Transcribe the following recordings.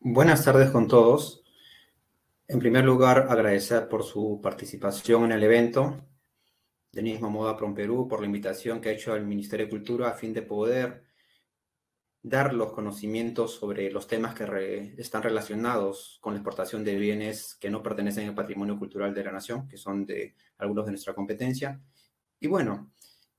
Buenas tardes con todos. En primer lugar, agradecer por su participación en el evento. Del mismo modo a PromPerú por la invitación que ha hecho al Ministerio de Cultura a fin de poder dar los conocimientos sobre los temas que están relacionados con la exportación de bienes que no pertenecen al patrimonio cultural de la nación, que son de algunos de nuestra competencia. Y bueno,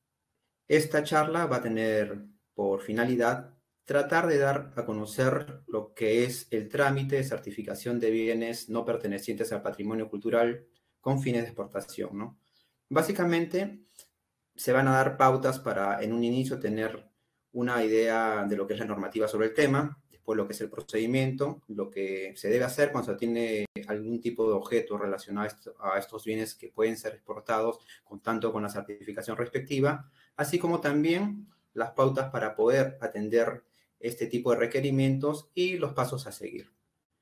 esta charla va a tener por finalidad tratar de dar a conocer lo que es el trámite de certificación de bienes no pertenecientes al patrimonio cultural con fines de exportación, ¿no? Básicamente, se van a dar pautas para, en un inicio, tener una idea de lo que es la normativa sobre el tema, después lo que es el procedimiento, lo que se debe hacer cuando se tiene algún tipo de objeto relacionado a estos bienes que pueden ser exportados, tanto con la certificación respectiva, así como también las pautas para poder atender este tipo de requerimientos y los pasos a seguir.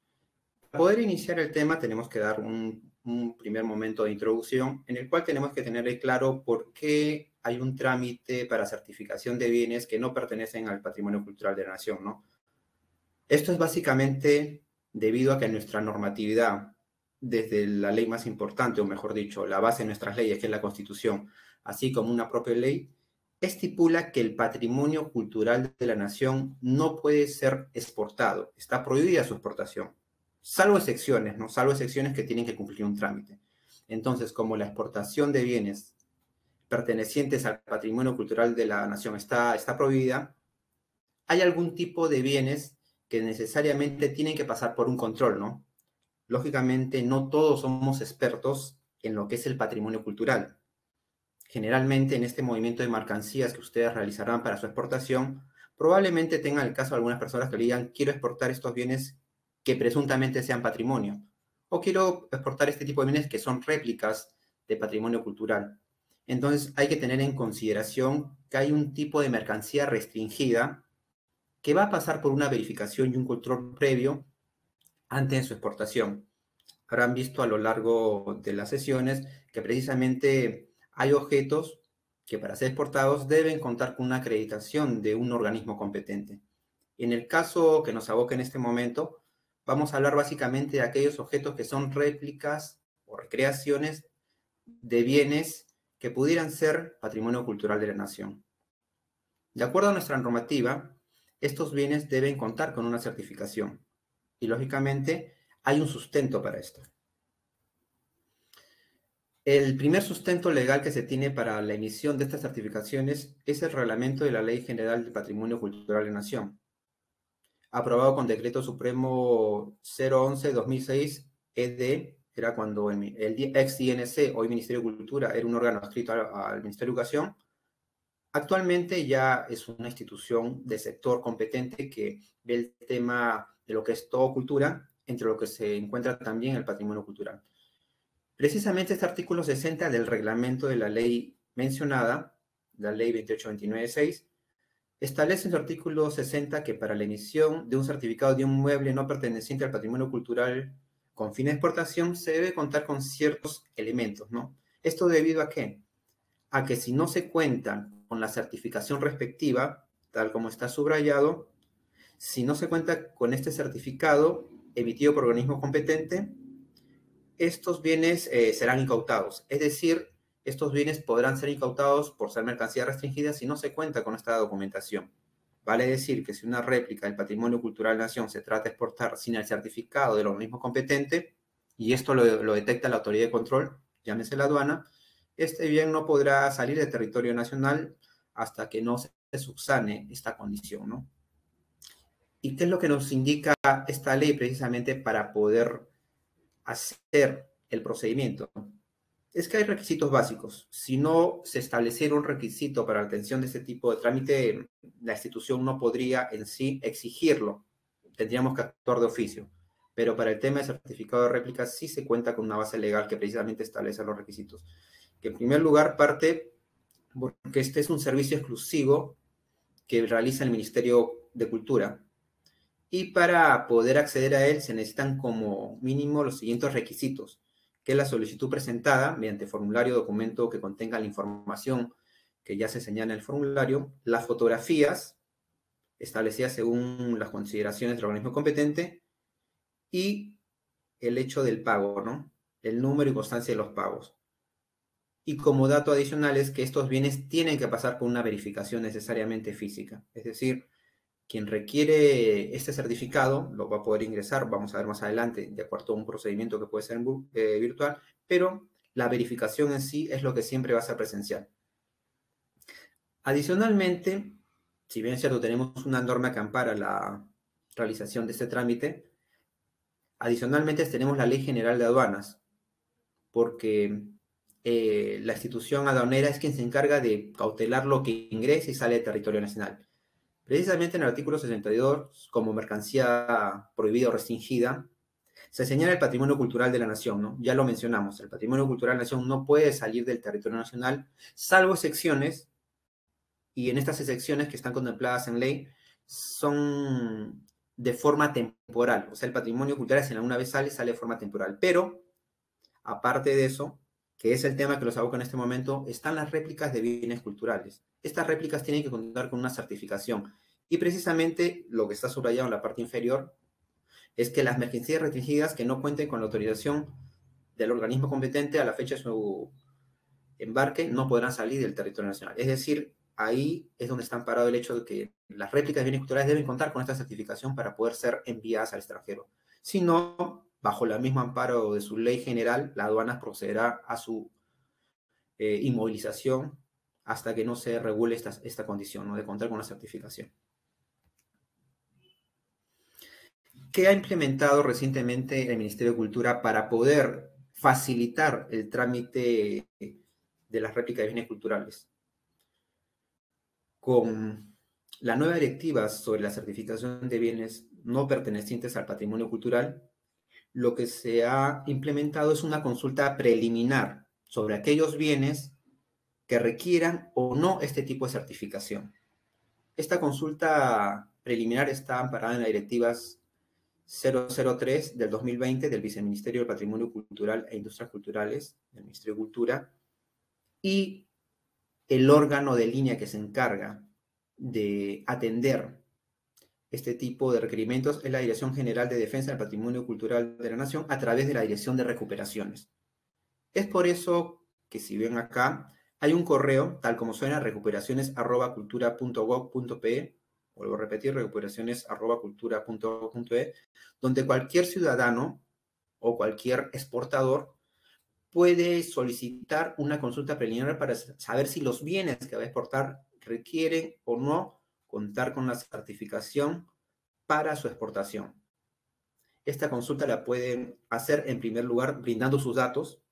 Para poder iniciar el tema tenemos que dar un primer momento de introducción en el cual tenemos que tener claro por qué hay un trámite para certificación de bienes que no pertenecen al patrimonio cultural de la nación, ¿no? Esto es básicamente debido a que nuestra normatividad, desde la ley más importante, o mejor dicho, la base de nuestras leyes, que es la Constitución, así como una propia ley, estipula que el patrimonio cultural de la nación no puede ser exportado, está prohibida su exportación, salvo excepciones, ¿no? Salvo excepciones que tienen que cumplir un trámite. Entonces, como la exportación de bienes pertenecientes al patrimonio cultural de la nación está prohibida, hay algún tipo de bienes que necesariamente tienen que pasar por un control, ¿no? Lógicamente, no todos somos expertos en lo que es el patrimonio cultural. Generalmente, en este movimiento de mercancías que ustedes realizarán para su exportación, probablemente tengan el caso de algunas personas que le digan, quiero exportar estos bienes que presuntamente sean patrimonio, o quiero exportar este tipo de bienes que son réplicas de patrimonio cultural. Entonces, hay que tener en consideración que hay un tipo de mercancía restringida que va a pasar por una verificación y un control previo antes de su exportación. Habrán visto a lo largo de las sesiones que precisamente hay objetos que para ser exportados deben contar con una acreditación de un organismo competente. En el caso que nos aboca en este momento, vamos a hablar básicamente de aquellos objetos que son réplicas o recreaciones de bienes que pudieran ser patrimonio cultural de la nación. De acuerdo a nuestra normativa, estos bienes deben contar con una certificación y, lógicamente, hay un sustento para esto. El primer sustento legal que se tiene para la emisión de estas certificaciones es el reglamento de la Ley General del Patrimonio Cultural de la Nación, aprobado con Decreto Supremo 011-2006 ED, era cuando el ex INC, hoy Ministerio de Cultura, era un órgano adscrito al Ministerio de Educación. Actualmente ya es una institución de sector competente que ve el tema de lo que es todo cultura, entre lo que se encuentra también el patrimonio cultural. Precisamente este artículo 60 del reglamento de la ley mencionada, la ley 28296, establece en su artículo 60 que para la emisión de un certificado de un mueble no perteneciente al patrimonio cultural con fin de exportación se debe contar con ciertos elementos, ¿no? ¿Esto debido a qué? A que si no se cuenta con la certificación respectiva, tal como está subrayado, si no se cuenta con este certificado emitido por organismo competente, estos bienes serán incautados. Es decir, estos bienes podrán ser incautados por ser mercancía restringida si no se cuenta con esta documentación. Vale decir que si una réplica del patrimonio cultural de la nación se trata de exportar sin el certificado del organismo competente, y esto lo detecta la autoridad de control, llámese la aduana, este bien no podrá salir del territorio nacional hasta que no se subsane esta condición, ¿no? ¿Y qué es lo que nos indica esta ley precisamente para poder hacer el procedimiento? Es que hay requisitos básicos. Si no se estableciera un requisito para la atención de este tipo de trámite, la institución no podría en sí exigirlo. Tendríamos que actuar de oficio. Pero para el tema de certificado de réplica sí se cuenta con una base legal que precisamente establece los requisitos. Que en primer lugar parte porque este es un servicio exclusivo que realiza el Ministerio de Cultura. Y para poder acceder a él se necesitan como mínimo los siguientes requisitos, que es la solicitud presentada mediante formulario o documento que contenga la información que ya se señala en el formulario, las fotografías establecidas según las consideraciones del organismo competente y el hecho del pago, ¿no? El número y constancia de los pagos. Y como dato adicional es que estos bienes tienen que pasar por una verificación necesariamente física. Es decir, quien requiere este certificado lo va a poder ingresar, vamos a ver más adelante, de acuerdo a un procedimiento que puede ser virtual, pero la verificación en sí es lo que siempre va a ser presencial. Adicionalmente, si bien es cierto, tenemos una norma que ampara la realización de este trámite, adicionalmente tenemos la Ley General de Aduanas, porque la institución aduanera es quien se encarga de cautelar lo que ingresa y sale del territorio nacional. Precisamente en el artículo 62, como mercancía prohibida o restringida, se señala el patrimonio cultural de la nación, ¿no? Ya lo mencionamos, el patrimonio cultural de la nación no puede salir del territorio nacional, salvo excepciones, y en estas excepciones que están contempladas en ley, son de forma temporal. O sea, el patrimonio cultural, si alguna vez sale, sale de forma temporal. Pero, aparte de eso, que es el tema que los aboca en este momento, están las réplicas de bienes culturales. Estas réplicas tienen que contar con una certificación. Y precisamente lo que está subrayado en la parte inferior es que las mercancías restringidas que no cuenten con la autorización del organismo competente a la fecha de su embarque no podrán salir del territorio nacional. Es decir, ahí es donde está amparado el hecho de que las réplicas de bienes culturales deben contar con esta certificación para poder ser enviadas al extranjero. Si no, bajo el mismo amparo de su ley general, la aduana procederá a su inmovilización hasta que no se regule esta condición, ¿no? De contar con la certificación. ¿Qué ha implementado recientemente el Ministerio de Cultura para poder facilitar el trámite de las réplicas de bienes culturales? Con la nueva directiva sobre la certificación de bienes no pertenecientes al patrimonio cultural, lo que se ha implementado es una consulta preliminar sobre aquellos bienes que requieran o no este tipo de certificación. Esta consulta preliminar está amparada en las directivas 003 del 2020 del Viceministerio del Patrimonio Cultural e Industrias Culturales, del Ministerio de Cultura, y el órgano de línea que se encarga de atender este tipo de requerimientos es la Dirección General de Defensa del Patrimonio Cultural de la Nación a través de la Dirección de Recuperaciones. Es por eso que si ven acá, hay un correo, tal como suena, recuperaciones@cultura.gov.pe, vuelvo a repetir, recuperaciones@cultura.gov.pe, donde cualquier ciudadano o cualquier exportador puede solicitar una consulta preliminar para saber si los bienes que va a exportar requieren o no contar con la certificación para su exportación. Esta consulta la pueden hacer en primer lugar brindando sus datos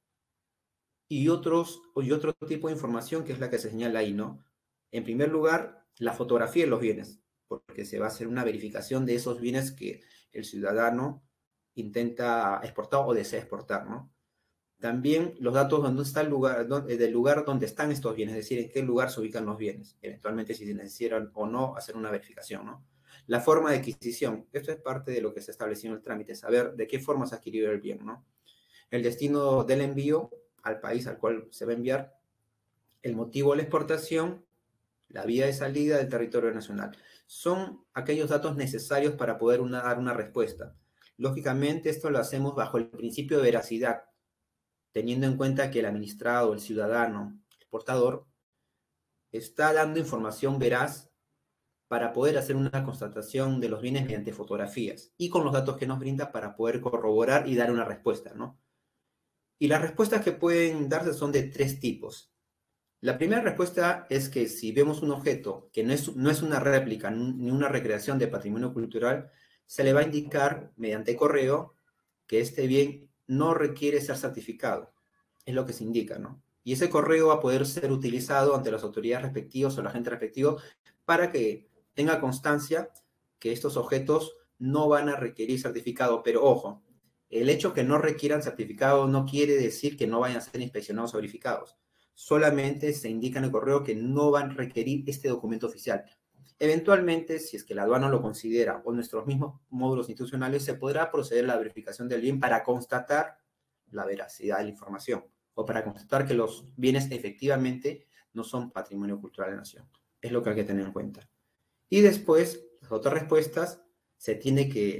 y otro tipo de información que es la que se señala ahí, ¿no? En primer lugar, la fotografía de los bienes, porque se va a hacer una verificación de esos bienes que el ciudadano intenta exportar o desea exportar, ¿no? También los datos donde está el lugar, del lugar donde están estos bienes, es decir, en qué lugar se ubican los bienes, eventualmente si se necesitan o no hacer una verificación, ¿no? La forma de adquisición, esto es parte de lo que se estableció en el trámite, saber de qué forma se ha adquirido el bien, ¿no? El destino del envío al país al cual se va a enviar, el motivo de la exportación, la vía de salida del territorio nacional. Son aquellos datos necesarios para poder dar una respuesta. Lógicamente, esto lo hacemos bajo el principio de veracidad, teniendo en cuenta que el administrado, el ciudadano, el portador, está dando información veraz para poder hacer una constatación de los bienes mediante fotografías y con los datos que nos brinda para poder corroborar y dar una respuesta, ¿no? Y las respuestas que pueden darse son de tres tipos. La primera respuesta es que si vemos un objeto que no es una réplica ni una recreación de patrimonio cultural, se le va a indicar mediante correo que este bien no requiere ser certificado. Es lo que se indica, ¿no? Y ese correo va a poder ser utilizado ante las autoridades respectivas o la gente respectivo para que tenga constancia que estos objetos no van a requerir certificado. Pero ojo, el hecho que no requieran certificado no quiere decir que no vayan a ser inspeccionados o verificados. Solamente se indica en el correo que no van a requerir este documento oficial. Eventualmente, si es que la aduana lo considera o nuestros mismos módulos institucionales, se podrá proceder a la verificación del bien para constatar la veracidad de la información o para constatar que los bienes efectivamente no son patrimonio cultural de la nación. Es lo que hay que tener en cuenta. Y después, las otras respuestas, se tiene que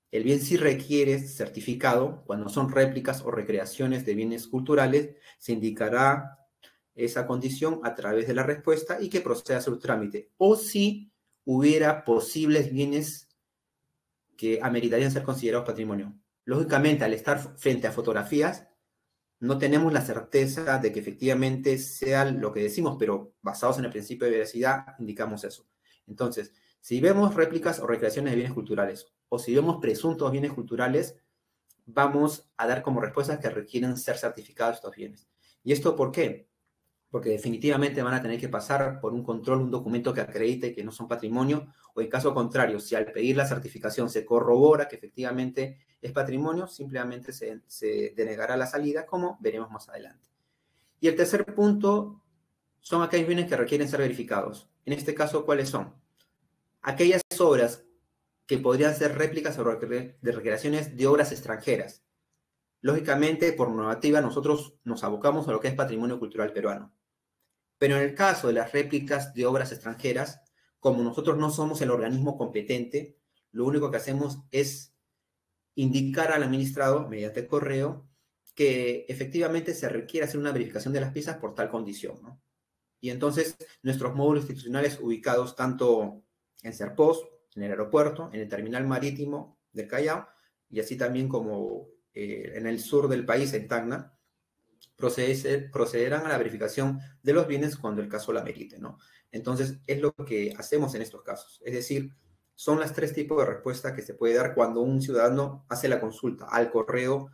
El bien sí requiere certificado. Cuando son réplicas o recreaciones de bienes culturales, se indicará esa condición a través de la respuesta y que proceda a su trámite. O si hubiera posibles bienes que ameritarían ser considerados patrimonio. Lógicamente, al estar frente a fotografías, no tenemos la certeza de que efectivamente sea lo que decimos, pero basados en el principio de veracidad, indicamos eso. Entonces, si vemos réplicas o recreaciones de bienes culturales, o si vemos presuntos bienes culturales, vamos a dar como respuesta que requieren ser certificados estos bienes. ¿Y esto por qué? Porque definitivamente van a tener que pasar por un control, un documento que acredite que no son patrimonio, o en caso contrario, si al pedir la certificación se corrobora que efectivamente es patrimonio, simplemente se denegará la salida, como veremos más adelante. Y el tercer punto son aquellos bienes que requieren ser verificados. En este caso, ¿cuáles son? Aquellas obras que podrían ser réplicas o de recreaciones de obras extranjeras. Lógicamente, por normativa, nosotros nos abocamos a lo que es patrimonio cultural peruano. Pero en el caso de las réplicas de obras extranjeras, como nosotros no somos el organismo competente, lo único que hacemos es indicar al administrado, mediante correo, que efectivamente se requiere hacer una verificación de las piezas por tal condición, ¿no? Y entonces nuestros módulos institucionales ubicados tanto en Serpós, en el aeropuerto, en el terminal marítimo del Callao, y así también como en el sur del país, en Tacna, procederán a la verificación de los bienes cuando el caso la merite, ¿no? Entonces, es lo que hacemos en estos casos. Es decir, son las tres tipos de respuesta que se puede dar cuando un ciudadano hace la consulta al correo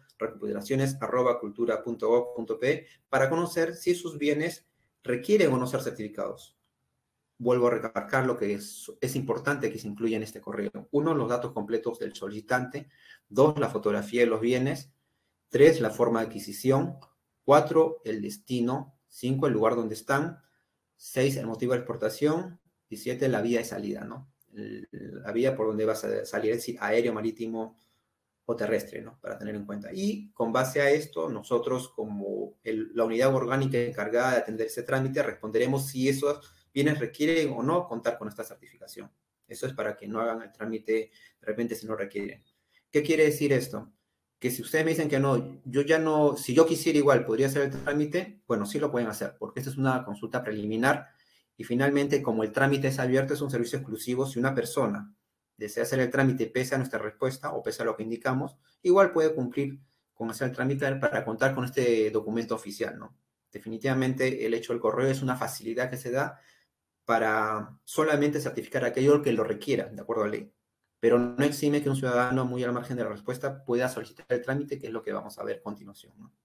recuperaciones@cultura.gov.pe para conocer si sus bienes requieren o no ser certificados. Vuelvo a recalcar lo que es importante que se incluya en este correo. 1, los datos completos del solicitante. 2, la fotografía de los bienes. 3, la forma de adquisición. 4, el destino. 5, el lugar donde están. 6, el motivo de exportación. Y 7, la vía de salida, ¿no? La vía por donde vas a salir, es decir, aéreo, marítimo o terrestre, ¿no? Para tener en cuenta. Y con base a esto, nosotros como la unidad orgánica encargada de atender ese trámite, responderemos si esos bienes requieren o no contar con esta certificación. Eso es para que no hagan el trámite de repente si no requieren. ¿Qué quiere decir esto? Que si ustedes me dicen que no, yo ya no, si yo quisiera igual, podría hacer el trámite, bueno, sí lo pueden hacer, porque esta es una consulta preliminar y finalmente, como el trámite es abierto, es un servicio exclusivo. Si una persona desea hacer el trámite pese a nuestra respuesta o pese a lo que indicamos, igual puede cumplir con hacer el trámite para contar con este documento oficial, ¿no? Definitivamente el hecho del correo es una facilidad que se da para solamente certificar aquello que lo requiera, de acuerdo a la ley. Pero no exime que un ciudadano muy al margen de la respuesta pueda solicitar el trámite, que es lo que vamos a ver a continuación, ¿no?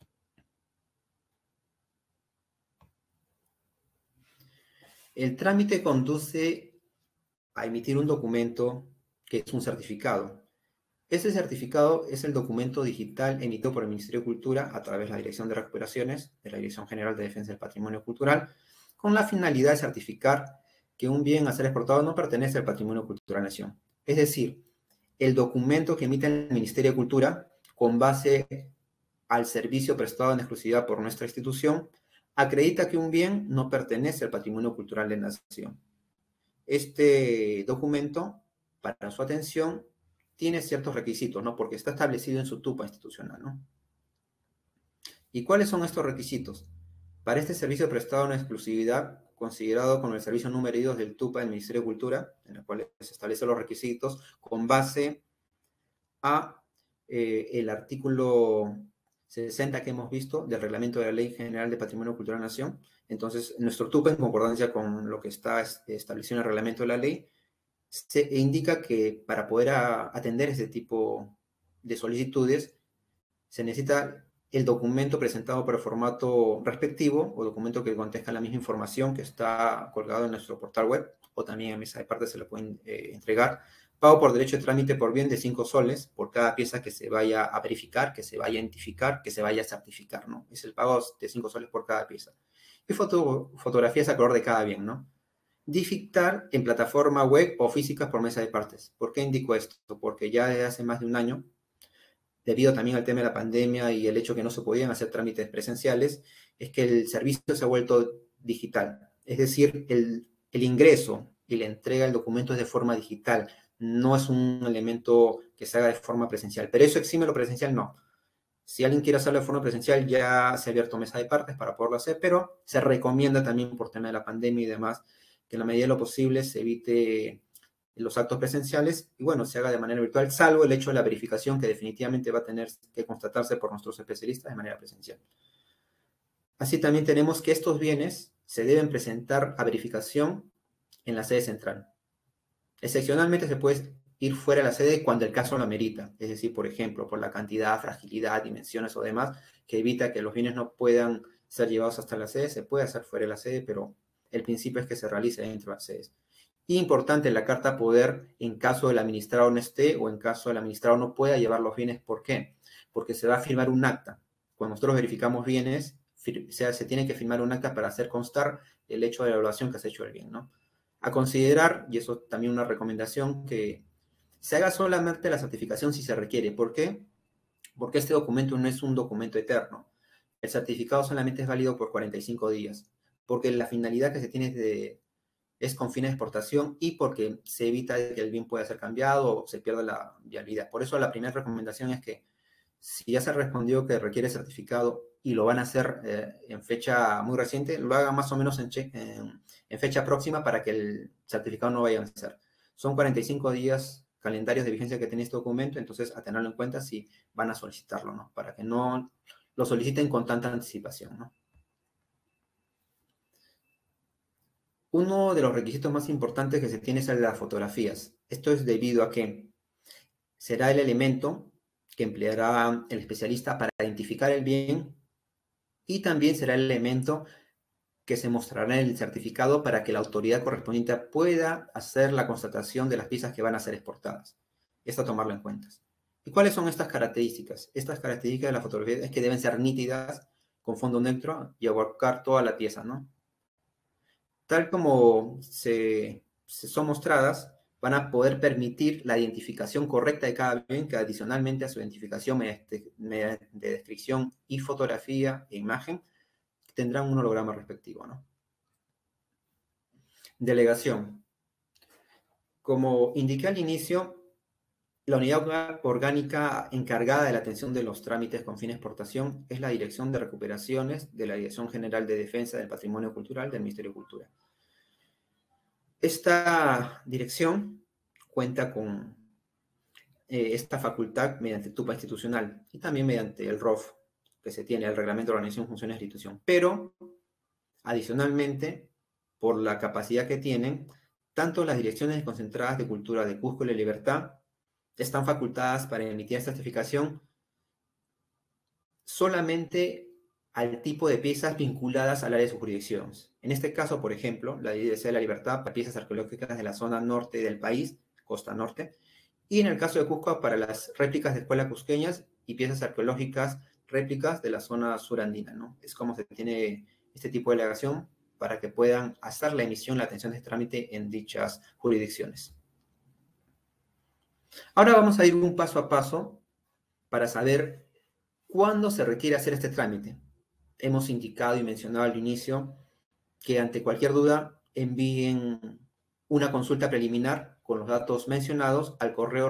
El trámite conduce a emitir un documento que es un certificado. Ese certificado es el documento digital emitido por el Ministerio de Cultura a través de la Dirección de Recuperaciones, de la Dirección General de Defensa del Patrimonio Cultural, con la finalidad de certificar que un bien a ser exportado no pertenece al patrimonio cultural de la nación. Es decir, el documento que emite el Ministerio de Cultura, con base al servicio prestado en exclusividad por nuestra institución, acredita que un bien no pertenece al patrimonio cultural de la nación. Este documento, para su atención, tiene ciertos requisitos, ¿no? Porque está establecido en su TUPA institucional, ¿no? ¿Y cuáles son estos requisitos? Para este servicio prestado en exclusividad, considerado como el servicio número 2 del TUPA del Ministerio de Cultura, en el cual se establecen los requisitos con base a el artículo 60 que hemos visto del Reglamento de la Ley General de Patrimonio Cultural de la Nación. Entonces, nuestro TUPA, en concordancia con lo que está establecido en el reglamento de la ley, se indica que para poder atender ese tipo de solicitudes se necesita el documento presentado por el formato respectivo o documento que contenga la misma información que está colgado en nuestro portal web o también en mesa de parte se lo pueden entregar. Pago por derecho de trámite por bien de 5 soles por cada pieza que se vaya a verificar, que se vaya a identificar, que se vaya a certificar, ¿no? Es el pago de 5 soles por cada pieza. Y fotografías a color de cada bien, ¿no? Dictar en plataforma web o físicas por mesa de partes. ¿Por qué indico esto? Porque ya desde hace más de un año, debido también al tema de la pandemia y el hecho que no se podían hacer trámites presenciales, es que el servicio se ha vuelto digital. Es decir, el ingreso y la entrega del documento es de forma digital. no es un elemento que se haga de forma presencial. Pero eso exime lo presencial, no. Si alguien quiere hacerlo de forma presencial, ya se ha abierto mesa de partes para poderlo hacer, pero se recomienda también por tema de la pandemia y demás, que en la medida de lo posible se evite los actos presenciales y bueno, se haga de manera virtual, salvo el hecho de la verificación que definitivamente va a tener que constatarse por nuestros especialistas de manera presencial. Así también tenemos que estos bienes se deben presentar a verificación en la sede central. Excepcionalmente se puede ir fuera de la sede cuando el caso lo amerita, es decir, por ejemplo, por la cantidad, fragilidad, dimensiones o demás, que evita que los bienes no puedan ser llevados hasta la sede, se puede hacer fuera de la sede, pero el principio es que se realice dentro de las sedes. Y importante, la carta poder, en caso del administrador no esté o en caso del administrador no pueda llevar los bienes, ¿por qué? Porque se va a firmar un acta. Cuando nosotros verificamos bienes, se tiene que firmar un acta para hacer constar el hecho de la evaluación que se ha hecho del bien, ¿no? A considerar, y eso también una recomendación, que se haga solamente la certificación si se requiere. ¿Por qué? Porque este documento no es un documento eterno. El certificado solamente es válido por 45 días, porque la finalidad que se tiene es con fines de exportación y porque se evita que el bien pueda ser cambiado o se pierda la viabilidad. Por eso la primera recomendación es que si ya se respondió que requiere certificado y lo van a hacer en fecha muy reciente, lo hagan más o menos en fecha próxima para que el certificado no vaya a vencer. Son 45 días calendarios de vigencia que tiene este documento, entonces a tenerlo en cuenta si van a solicitarlo, ¿no? Para que no lo soliciten con tanta anticipación, ¿no? Uno de los requisitos más importantes que se tiene es el de las fotografías. Esto es debido a que será el elemento que empleará el especialista para identificar el bien y también será el elemento que se mostrará en el certificado para que la autoridad correspondiente pueda hacer la constatación de las piezas que van a ser exportadas. Esto a tomarlo en cuenta. ¿Y cuáles son estas características? Estas características de la fotografía es que deben ser nítidas, con fondo neutro y abarcar toda la pieza, ¿no? Tal como son mostradas, van a poder permitir la identificación correcta de cada bien, que adicionalmente a su identificación mediante descripción y fotografía e imagen, tendrán un holograma respectivo, ¿no? Delegación. Como indiqué al inicio, la unidad orgánica encargada de la atención de los trámites con fin de exportación es la Dirección de Recuperaciones de la Dirección General de Defensa del Patrimonio Cultural del Ministerio de Cultura. Esta dirección cuenta con esta facultad mediante tupa institucional y también mediante el ROF que se tiene, el Reglamento de Organización, Funciones e Institución. Pero, adicionalmente, por la capacidad que tienen, tanto las direcciones concentradas de cultura de Cusco y La Libertad están facultadas para emitir certificación solamente al tipo de piezas vinculadas al área de sus jurisdicciones. En este caso, por ejemplo, la Dirección de la Libertad para piezas arqueológicas de la zona norte del país, costa norte, y en el caso de Cusco para las réplicas de escuelas cusqueñas y piezas arqueológicas réplicas de la zona surandina, ¿no? Es como se tiene este tipo de delegación para que puedan hacer la emisión, la atención de este trámite en dichas jurisdicciones. Ahora vamos a ir un paso a paso para saber cuándo se requiere hacer este trámite. Hemos indicado y mencionado al inicio que ante cualquier duda envíen una consulta preliminar con los datos mencionados al correo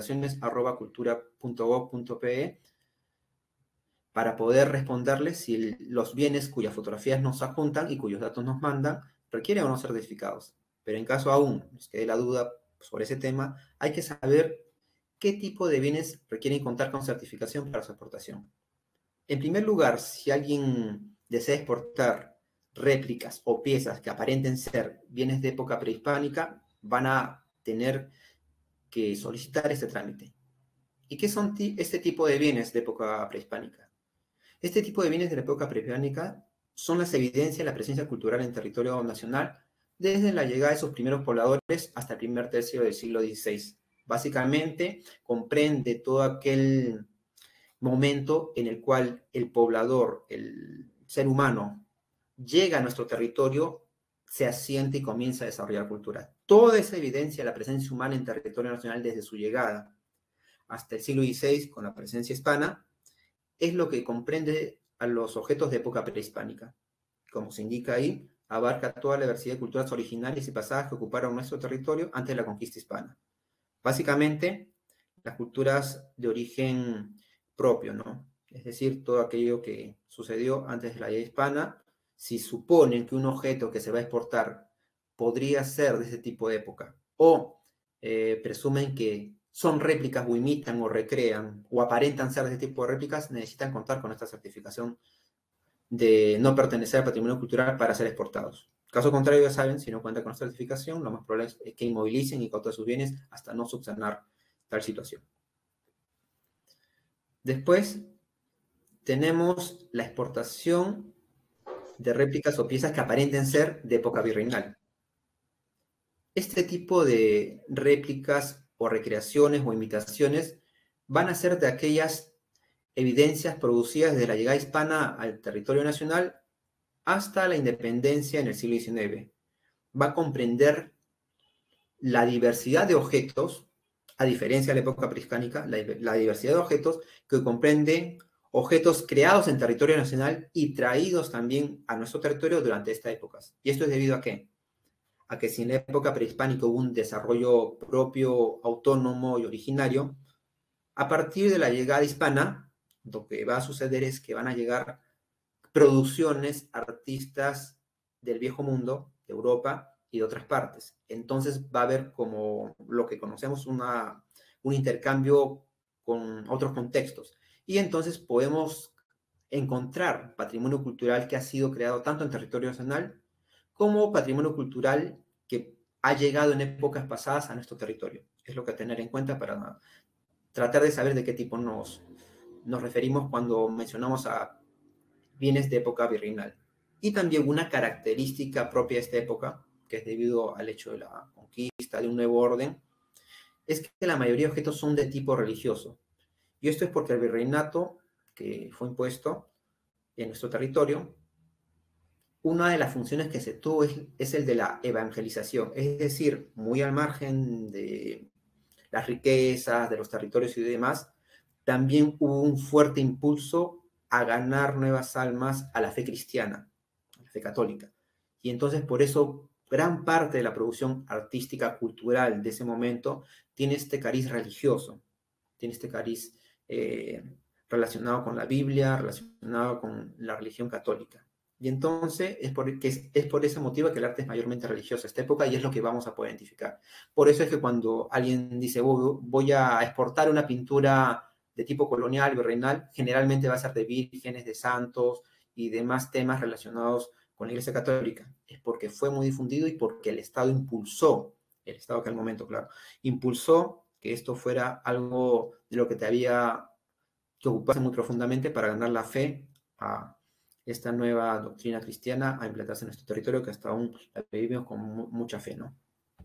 recuperaciones@cultura.gov.pe para poder responderles si los bienes cuyas fotografías nos adjuntan y cuyos datos nos mandan requieren o no ser certificados. Pero en caso aún nos quede la duda sobre ese tema, hay que saber qué tipo de bienes requieren contar con certificación para su exportación. En primer lugar, si alguien desea exportar réplicas o piezas que aparenten ser bienes de época prehispánica, van a tener que solicitar este trámite. ¿Y qué son este tipo de bienes de época prehispánica? Este tipo de bienes de la época prehispánica son las evidencias de la presencia cultural en territorio nacional desde la llegada de sus primeros pobladores hasta el primer tercio del siglo XVI. Básicamente, comprende todo aquel momento en el cual el poblador, el ser humano, llega a nuestro territorio, se asiente y comienza a desarrollar cultura. Toda esa evidencia de la presencia humana en territorio nacional desde su llegada hasta el siglo XVI con la presencia hispana es lo que comprende a los objetos de época prehispánica. Como se indica ahí, abarca toda la diversidad de culturas originales y pasadas que ocuparon nuestro territorio antes de la conquista hispana. Básicamente, las culturas de origen propio, ¿no? Es decir, todo aquello que sucedió antes de la llegada hispana, si suponen que un objeto que se va a exportar podría ser de ese tipo de época, o presumen que son réplicas o imitan o recrean o aparentan ser de ese tipo de réplicas, necesitan contar con esta certificación de no pertenecer al patrimonio cultural para ser exportados. Caso contrario, ya saben, si no cuenta con certificación, lo más probable es que inmovilicen y cauten sus bienes hasta no subsanar tal situación. Después tenemos la exportación de réplicas o piezas que aparenten ser de época virreinal. Este tipo de réplicas o recreaciones o imitaciones van a ser de aquellas evidencias producidas desde la llegada hispana al territorio nacional hasta la independencia en el siglo XIX. Va a comprender la diversidad de objetos, a diferencia de la época prehispánica, la diversidad de objetos que comprende objetos creados en territorio nacional y traídos también a nuestro territorio durante esta época. ¿Y esto es debido a qué? A que si en la época prehispánica hubo un desarrollo propio, autónomo y originario, a partir de la llegada hispana, lo que va a suceder es que van a llegar producciones, artistas del viejo mundo, de Europa y de otras partes. Entonces va a haber como lo que conocemos un intercambio con otros contextos. Y entonces podemos encontrar patrimonio cultural que ha sido creado tanto en territorio nacional como patrimonio cultural que ha llegado en épocas pasadas a nuestro territorio. Es lo que tener en cuenta para tratar de saber de qué tipo nos referimos cuando mencionamos a bienes de época virreinal. Y también una característica propia de esta época, que es debido al hecho de la conquista de un nuevo orden, es que la mayoría de objetos son de tipo religioso. Y esto es porque el virreinato que fue impuesto en nuestro territorio, una de las funciones que se tuvo es el de la evangelización, es decir, muy al margen de las riquezas, de los territorios y demás, también hubo un fuerte impulso a ganar nuevas almas a la fe cristiana, a la fe católica. Y entonces por eso gran parte de la producción artística, cultural de ese momento tiene este cariz religioso, tiene este cariz relacionado con la Biblia, relacionado con la religión católica. Y entonces es por ese motivo que el arte es mayormente religioso a esta época y es lo que vamos a poder identificar. Por eso es que cuando alguien dice voy a exportar una pintura de tipo colonial, virreinal, generalmente va a ser de vírgenes, de santos y demás temas relacionados con la Iglesia Católica. Es porque fue muy difundido y porque el Estado impulsó, el Estado que al momento, claro, impulsó que esto fuera algo de lo que te había que ocuparse muy profundamente para ganar la fe a esta nueva doctrina cristiana a implantarse en nuestro territorio que hasta aún la vivimos con mucha fe, ¿no?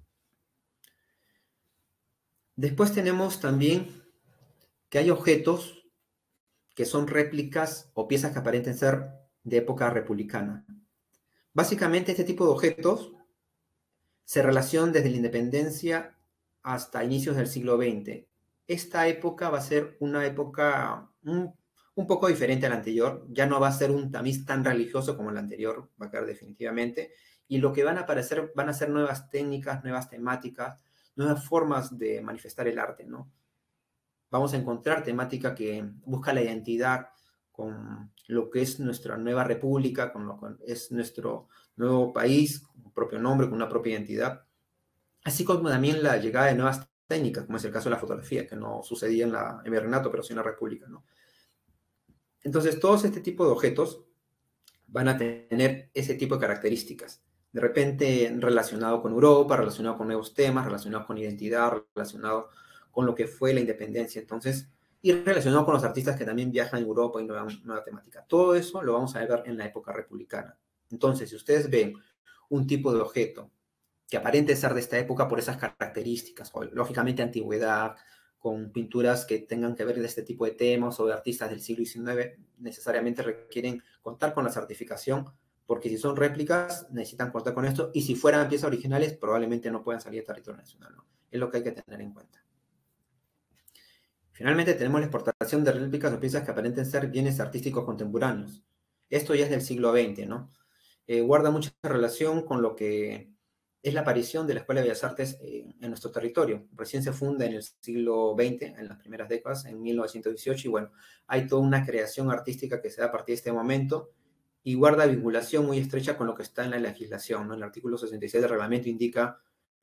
Después tenemos también que hay objetos que son réplicas o piezas que aparenten ser de época republicana. Básicamente este tipo de objetos se relacionan desde la independencia hasta inicios del siglo XX. Esta época va a ser una época un poco diferente a la anterior, ya no va a ser un tamiz tan religioso como el anterior, va a quedar definitivamente, y lo que van a aparecer van a ser nuevas técnicas, nuevas temáticas, nuevas formas de manifestar el arte, ¿no? Vamos a encontrar temática que busca la identidad con lo que es nuestra nueva república, con lo que es nuestro nuevo país, con un propio nombre, con una propia identidad, así como también la llegada de nuevas técnicas, como es el caso de la fotografía, que no sucedía en el Virreinato, pero sí en la República, ¿no? Entonces, todos este tipo de objetos van a tener ese tipo de características. De repente relacionado con Europa, relacionado con nuevos temas, relacionado con identidad, relacionado con lo que fue la independencia. Entonces, y relacionado con los artistas que también viajan a Europa y nueva temática. Todo eso lo vamos a ver en la época republicana. Entonces, si ustedes ven un tipo de objeto que aparente ser de esta época por esas características, o lógicamente antigüedad, con pinturas que tengan que ver de este tipo de temas o de artistas del siglo XIX, necesariamente requieren contar con la certificación, porque si son réplicas, necesitan contar con esto, y si fueran piezas originales, probablemente no puedan salir de territorio nacional, ¿no? Es lo que hay que tener en cuenta. Finalmente tenemos la exportación de réplicas o piezas que aparenten ser bienes artísticos contemporáneos. Esto ya es del siglo XX, ¿no? Guarda mucha relación con lo que es la aparición de la Escuela de Bellas Artes en nuestro territorio. Recién se funda en el siglo XX, en las primeras décadas, en 1918, y bueno, hay toda una creación artística que se da a partir de este momento y guarda vinculación muy estrecha con lo que está en la legislación, ¿no? El artículo 66 del reglamento indica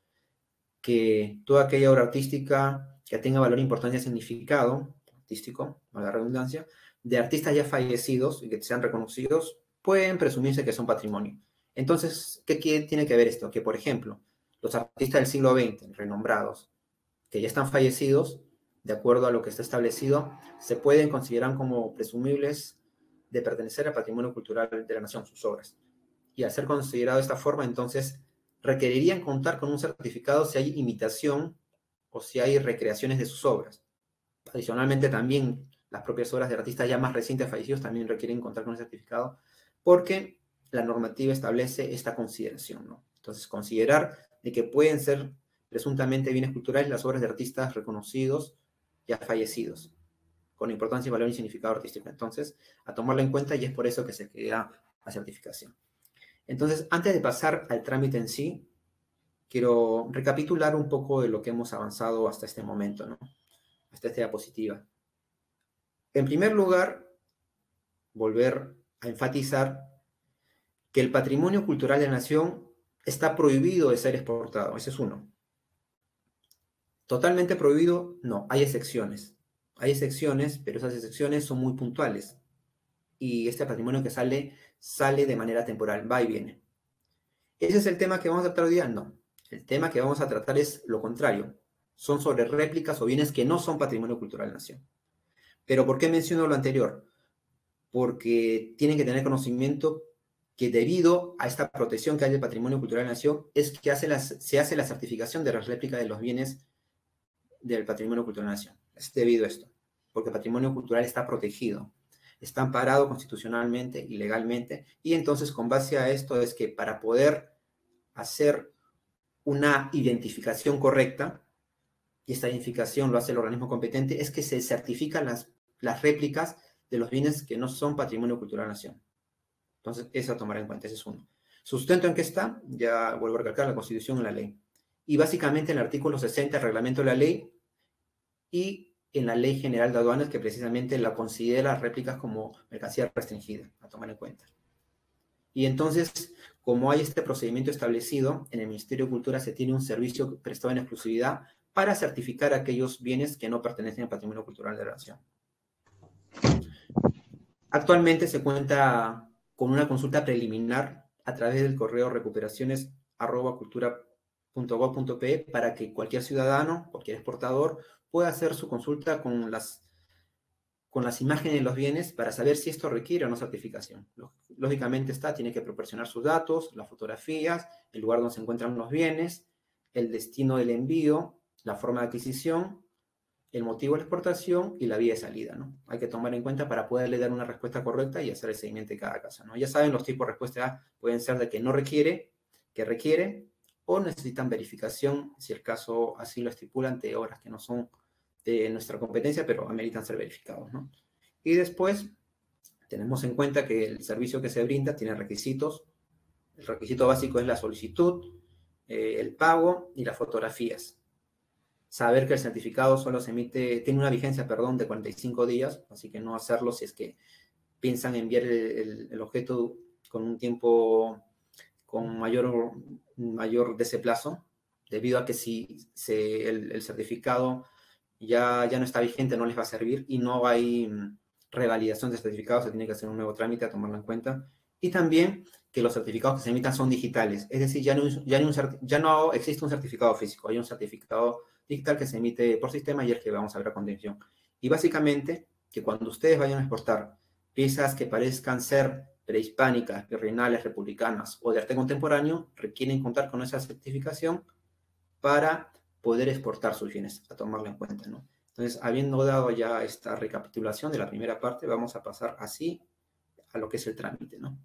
que toda aquella obra artística que tenga valor, importancia y significado artístico, a la redundancia, de artistas ya fallecidos y que sean reconocidos, pueden presumirse que son patrimonio. Entonces, ¿qué tiene que ver esto? Que, por ejemplo, los artistas del siglo XX, renombrados, que ya están fallecidos, de acuerdo a lo que está establecido, se pueden considerar como presumibles de pertenecer al patrimonio cultural de la nación, sus obras. Y al ser considerado de esta forma, entonces, requerirían contar con un certificado si hay imitación o si hay recreaciones de sus obras. Adicionalmente, también las propias obras de artistas ya más recientes fallecidos también requieren contar con un certificado porque la normativa establece esta consideración, ¿no? Entonces, considerar de que pueden ser presuntamente bienes culturales las obras de artistas reconocidos ya fallecidos, con importancia, valor y significado artístico. Entonces, a tomarlo en cuenta y es por eso que se crea la certificación. Entonces, antes de pasar al trámite en sí, quiero recapitular un poco de lo que hemos avanzado hasta este momento, ¿no? Hasta esta diapositiva. En primer lugar, volver a enfatizar que el patrimonio cultural de la nación está prohibido de ser exportado. Ese es uno. Totalmente prohibido, no, hay excepciones. Hay excepciones, pero esas excepciones son muy puntuales. Y este patrimonio que sale de manera temporal, va y viene. ¿Ese es el tema que vamos a tratar hoy día? No. El tema que vamos a tratar es lo contrario. Son sobre réplicas o bienes que no son patrimonio cultural de la nación. ¿Pero por qué menciono lo anterior? Porque tienen que tener conocimiento que debido a esta protección que hay del patrimonio cultural de la nación, es que se hace la certificación de la réplica de los bienes del patrimonio cultural de la nación. Es debido a esto, porque el patrimonio cultural está protegido, está amparado constitucionalmente y legalmente, y entonces con base a esto es que para poder hacer una identificación correcta, y esta identificación lo hace el organismo competente, es que se certifican las réplicas de los bienes que no son patrimonio cultural de la nación. Entonces, eso a tomar en cuenta, ese es uno. ¿Sustento en qué está? Ya vuelvo a recalcar, la Constitución y la ley. Y básicamente en el artículo 60 del reglamento de la ley y en la Ley General de Aduanas, que precisamente la considera réplicas como mercancía restringida, a tomar en cuenta. Y entonces, como hay este procedimiento establecido, en el Ministerio de Cultura se tiene un servicio prestado en exclusividad para certificar aquellos bienes que no pertenecen al patrimonio cultural de la nación. Actualmente se cuenta con una consulta preliminar a través del correo recuperaciones@cultura.gov.pe para que cualquier ciudadano, cualquier exportador, pueda hacer su consulta con las imágenes de los bienes para saber si esto requiere o no certificación. Lógicamente tiene que proporcionar sus datos, las fotografías, el lugar donde se encuentran los bienes, el destino del envío, la forma de adquisición, el motivo de la exportación y la vía de salida, ¿no? Hay que tomar en cuenta para poderle dar una respuesta correcta y hacer el seguimiento de cada caso, ¿no? Ya saben, los tipos de respuesta pueden ser de que no requiere, que requiere, o necesitan verificación, si el caso así lo estipula, ante obras que no son de nuestra competencia, pero ameritan ser verificados, ¿no? Y después tenemos en cuenta que el servicio que se brinda tiene requisitos. El requisito básico es la solicitud, el pago y las fotografías. Saber que el certificado solo se emite, tiene una vigencia, perdón, de 45 días, así que no hacerlo si es que piensan enviar el objeto con un tiempo con mayor de ese plazo, debido a que si el certificado ya no está vigente, no les va a servir y no hay revalidación de certificado, se tiene que hacer un nuevo trámite a tomarlo en cuenta. Y también que los certificados que se emitan son digitales, es decir, ya no existe un certificado físico, hay un certificado digital que se emite por sistema y el que vamos a ver a continuación. Y básicamente, que cuando ustedes vayan a exportar piezas que parezcan ser prehispánicas, virreinales, republicanas o de arte contemporáneo, requieren contar con esa certificación para poder exportar sus bienes, a tomarlo en cuenta, ¿no? Entonces, habiendo dado ya esta recapitulación de la primera parte, vamos a pasar así a lo que es el trámite, ¿no?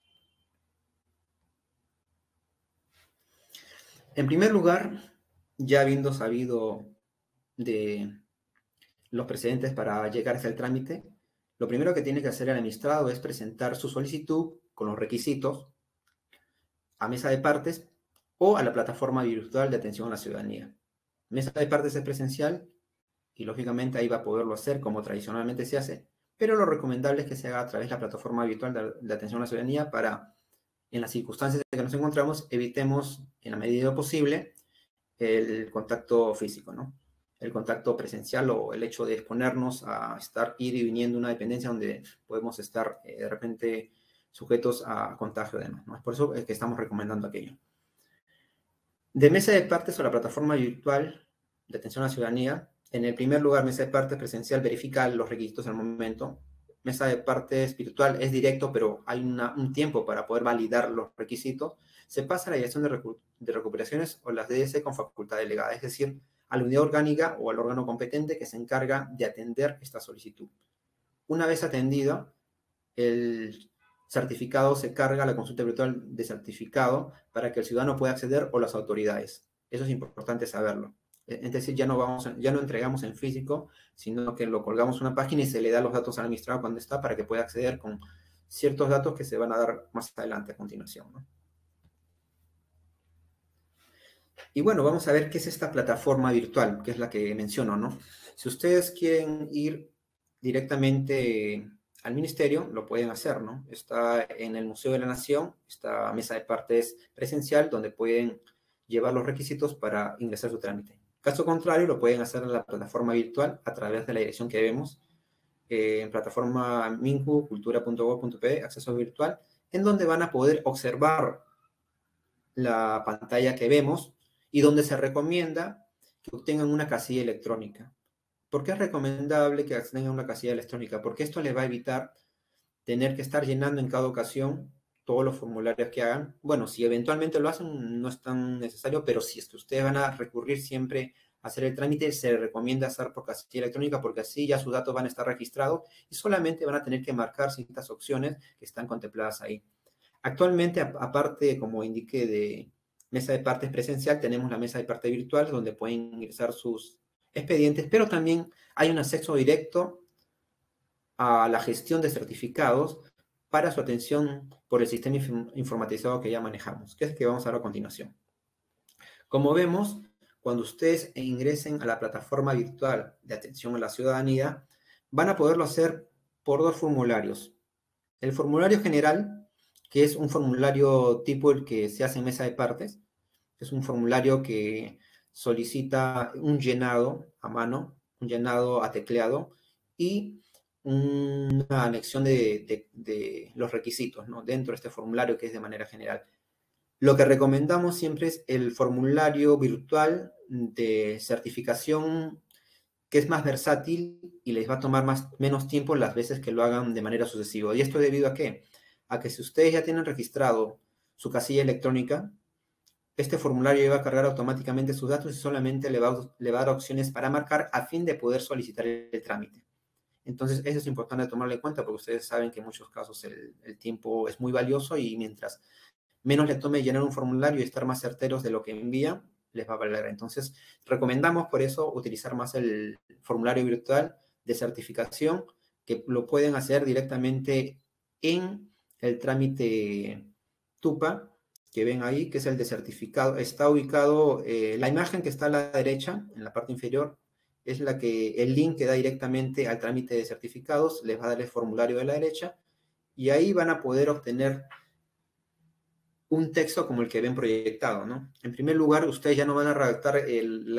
En primer lugar, ya habiendo sabido de los precedentes para llegar hasta el trámite, lo primero que tiene que hacer el administrado es presentar su solicitud con los requisitos a mesa de partes o a la plataforma virtual de atención a la ciudadanía. Mesa de partes es presencial y lógicamente ahí va a poderlo hacer como tradicionalmente se hace, pero lo recomendable es que se haga a través de la plataforma virtual de atención a la ciudadanía para, en las circunstancias en que nos encontramos, evitemos en la medida de lo posible el contacto físico, ¿no? El contacto presencial o el hecho de exponernos a estar ir y viniendo una dependencia donde podemos estar de repente sujetos a contagio de demás, ¿no? Es por eso que estamos recomendando aquello. De mesa de partes o la plataforma virtual de atención a la ciudadanía, en el primer lugar, mesa de partes presencial verifica los requisitos al momento. Mesa de partes virtual es directo, pero hay un tiempo para poder validar los requisitos. Se pasa a la dirección de recuperaciones o las DS con facultad delegada, es decir, a la unidad orgánica o al órgano competente que se encarga de atender esta solicitud. Una vez atendida, el certificado se carga a la consulta virtual de certificado para que el ciudadano pueda acceder o las autoridades. Eso es importante saberlo. Es decir, ya no entregamos en físico, sino que lo colgamos en una página y se le da los datos al administrador cuando está para que pueda acceder con ciertos datos que se van a dar más adelante a continuación, ¿no? Y bueno, vamos a ver qué es esta plataforma virtual, que es la que menciono, ¿no? Si ustedes quieren ir directamente al ministerio, lo pueden hacer, ¿no? Está en el Museo de la Nación, esta mesa de partes presencial, donde pueden llevar los requisitos para ingresar su trámite. Caso contrario, lo pueden hacer en la plataforma virtual a través de la dirección que vemos, en plataforma mincu.cultura.gov.pe, acceso virtual, en donde van a poder observar la pantalla que vemos y donde se recomienda que obtengan una casilla electrónica. ¿Por qué es recomendable que tengan una casilla electrónica? Porque esto les va a evitar tener que estar llenando en cada ocasión todos los formularios que hagan. Bueno, si eventualmente lo hacen, no es tan necesario, pero si es que ustedes van a recurrir siempre a hacer el trámite, se recomienda hacer por casilla electrónica porque así ya sus datos van a estar registrados y solamente van a tener que marcar ciertas opciones que están contempladas ahí. Actualmente, aparte, como indiqué, de mesa de partes presencial, tenemos la mesa de parte virtual donde pueden ingresar sus expedientes, pero también hay un acceso directo a la gestión de certificados para su atención por el sistema informatizado que ya manejamos, que es el que vamos a ver a continuación. Como vemos, cuando ustedes ingresen a la plataforma virtual de atención a la ciudadanía, van a poderlo hacer por dos formularios. El formulario general, que es un formulario tipo el que se hace en mesa de partes, es un formulario que solicita un llenado a mano, un llenado a tecleado y una anexión de los requisitos, ¿no? Dentro de este formulario que es de manera general. Lo que recomendamos siempre es el formulario virtual de certificación que es más versátil y les va a tomar menos tiempo las veces que lo hagan de manera sucesiva. ¿Y esto debido a qué? A que si ustedes ya tienen registrado su casilla electrónica, este formulario va a cargar automáticamente sus datos y solamente le va a dar opciones para marcar a fin de poder solicitar el trámite. Entonces, eso es importante tomarlo en cuenta porque ustedes saben que en muchos casos el tiempo es muy valioso y mientras menos le tome llenar un formulario y estar más certeros de lo que envían, les va a valer. Entonces, recomendamos por eso utilizar más el formulario virtual de certificación, que lo pueden hacer directamente en el trámite TUPA, que ven ahí, que es el de certificado. Está ubicado, la imagen que está a la derecha, en la parte inferior, es el link que da directamente al trámite de certificados, les va a dar el formulario de la derecha, y ahí van a poder obtener un texto como el que ven proyectado, ¿no? En primer lugar, ustedes ya no van a redactar el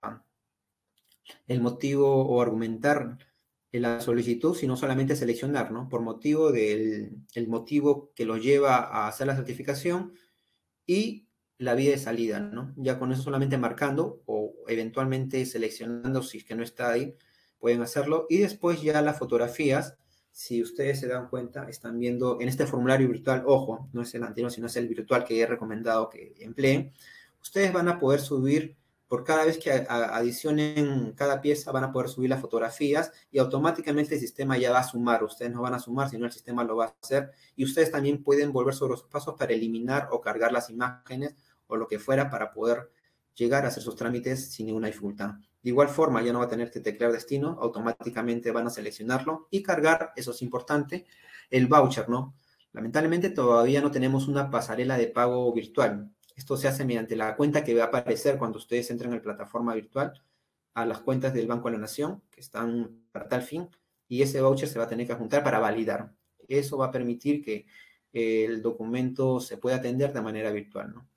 motivo o argumentar la solicitud, sino solamente seleccionar, ¿no? Por motivo del motivo que los lleva a hacer la certificación y la vía de salida, ¿no? Ya con eso solamente marcando o eventualmente seleccionando, si es que no está ahí, pueden hacerlo. Y después ya las fotografías, si ustedes se dan cuenta, están viendo en este formulario virtual, ojo, no es el anterior, sino es el virtual que he recomendado que empleen. Ustedes van a poder subir, por cada vez que adicionen cada pieza, van a poder subir las fotografías y automáticamente el sistema ya va a sumar. Ustedes no van a sumar, sino el sistema lo va a hacer. Y ustedes también pueden volver sobre los pasos para eliminar o cargar las imágenes o lo que fuera para poder llegar a hacer sus trámites sin ninguna dificultad. De igual forma, ya no va a tener que teclear destino, automáticamente van a seleccionarlo y cargar, eso es importante, el voucher, ¿no? Lamentablemente todavía no tenemos una pasarela de pago virtual. Esto se hace mediante la cuenta que va a aparecer cuando ustedes entren en la plataforma virtual a las cuentas del Banco de la Nación, que están para tal fin, y ese voucher se va a tener que juntar para validar. Eso va a permitir que el documento se pueda atender de manera virtual, ¿no?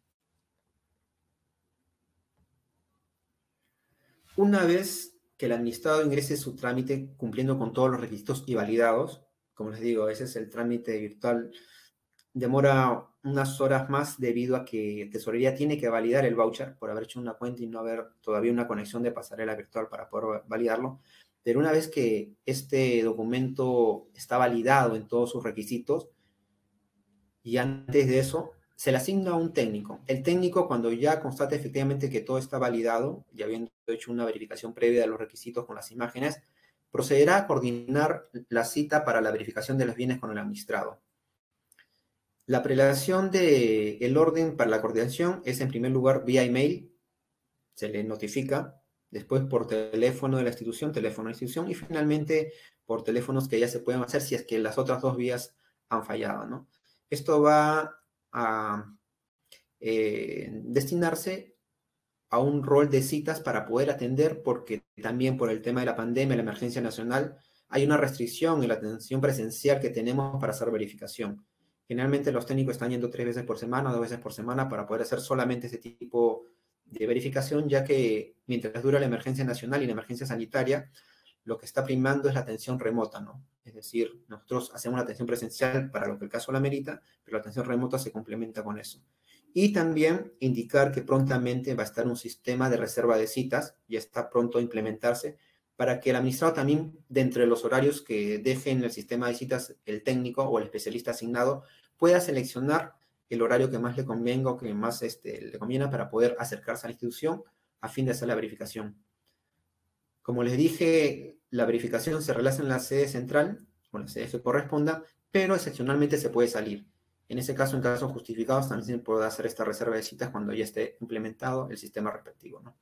Una vez que el administrado ingrese su trámite cumpliendo con todos los requisitos y validados, como les digo, ese es el trámite virtual, demora unas horas más debido a que Tesorería tiene que validar el voucher por haber hecho una cuenta y no haber todavía una conexión de pasarela virtual para poder validarlo. Pero una vez que este documento está validado en todos sus requisitos, y antes de eso, se le asigna a un técnico. El técnico, cuando ya constate efectivamente que todo está validado, y habiendo hecho una verificación previa de los requisitos con las imágenes, procederá a coordinar la cita para la verificación de los bienes con el administrado. La prelación del orden para la coordinación es en primer lugar vía email, se le notifica, después por teléfono de la institución, teléfono de la institución, y finalmente por teléfonos que ya se pueden hacer si es que las otras dos vías han fallado, ¿no? Esto va a destinarse a un rol de citas para poder atender, porque también por el tema de la pandemia, la emergencia nacional, hay una restricción en la atención presencial que tenemos para hacer verificación. Generalmente los técnicos están yendo 3 veces por semana, 2 veces por semana para poder hacer solamente ese tipo de verificación, ya que mientras dura la emergencia nacional y la emergencia sanitaria, lo que está primando es la atención remota, ¿no? Es decir, nosotros hacemos la atención presencial para lo que el caso la merita, pero la atención remota se complementa con eso. Y también indicar que prontamente va a estar un sistema de reserva de citas, ya está pronto a implementarse, para que el administrado también, de entre los horarios que deje en el sistema de citas el técnico o el especialista asignado, pueda seleccionar el horario que más le convenga o que más le conviene para poder acercarse a la institución a fin de hacer la verificación. Como les dije, la verificación se realiza en la sede central, o la sede que corresponda, pero excepcionalmente se puede salir. En ese caso, en casos justificados, también se puede hacer esta reserva de citas cuando ya esté implementado el sistema respectivo, ¿no?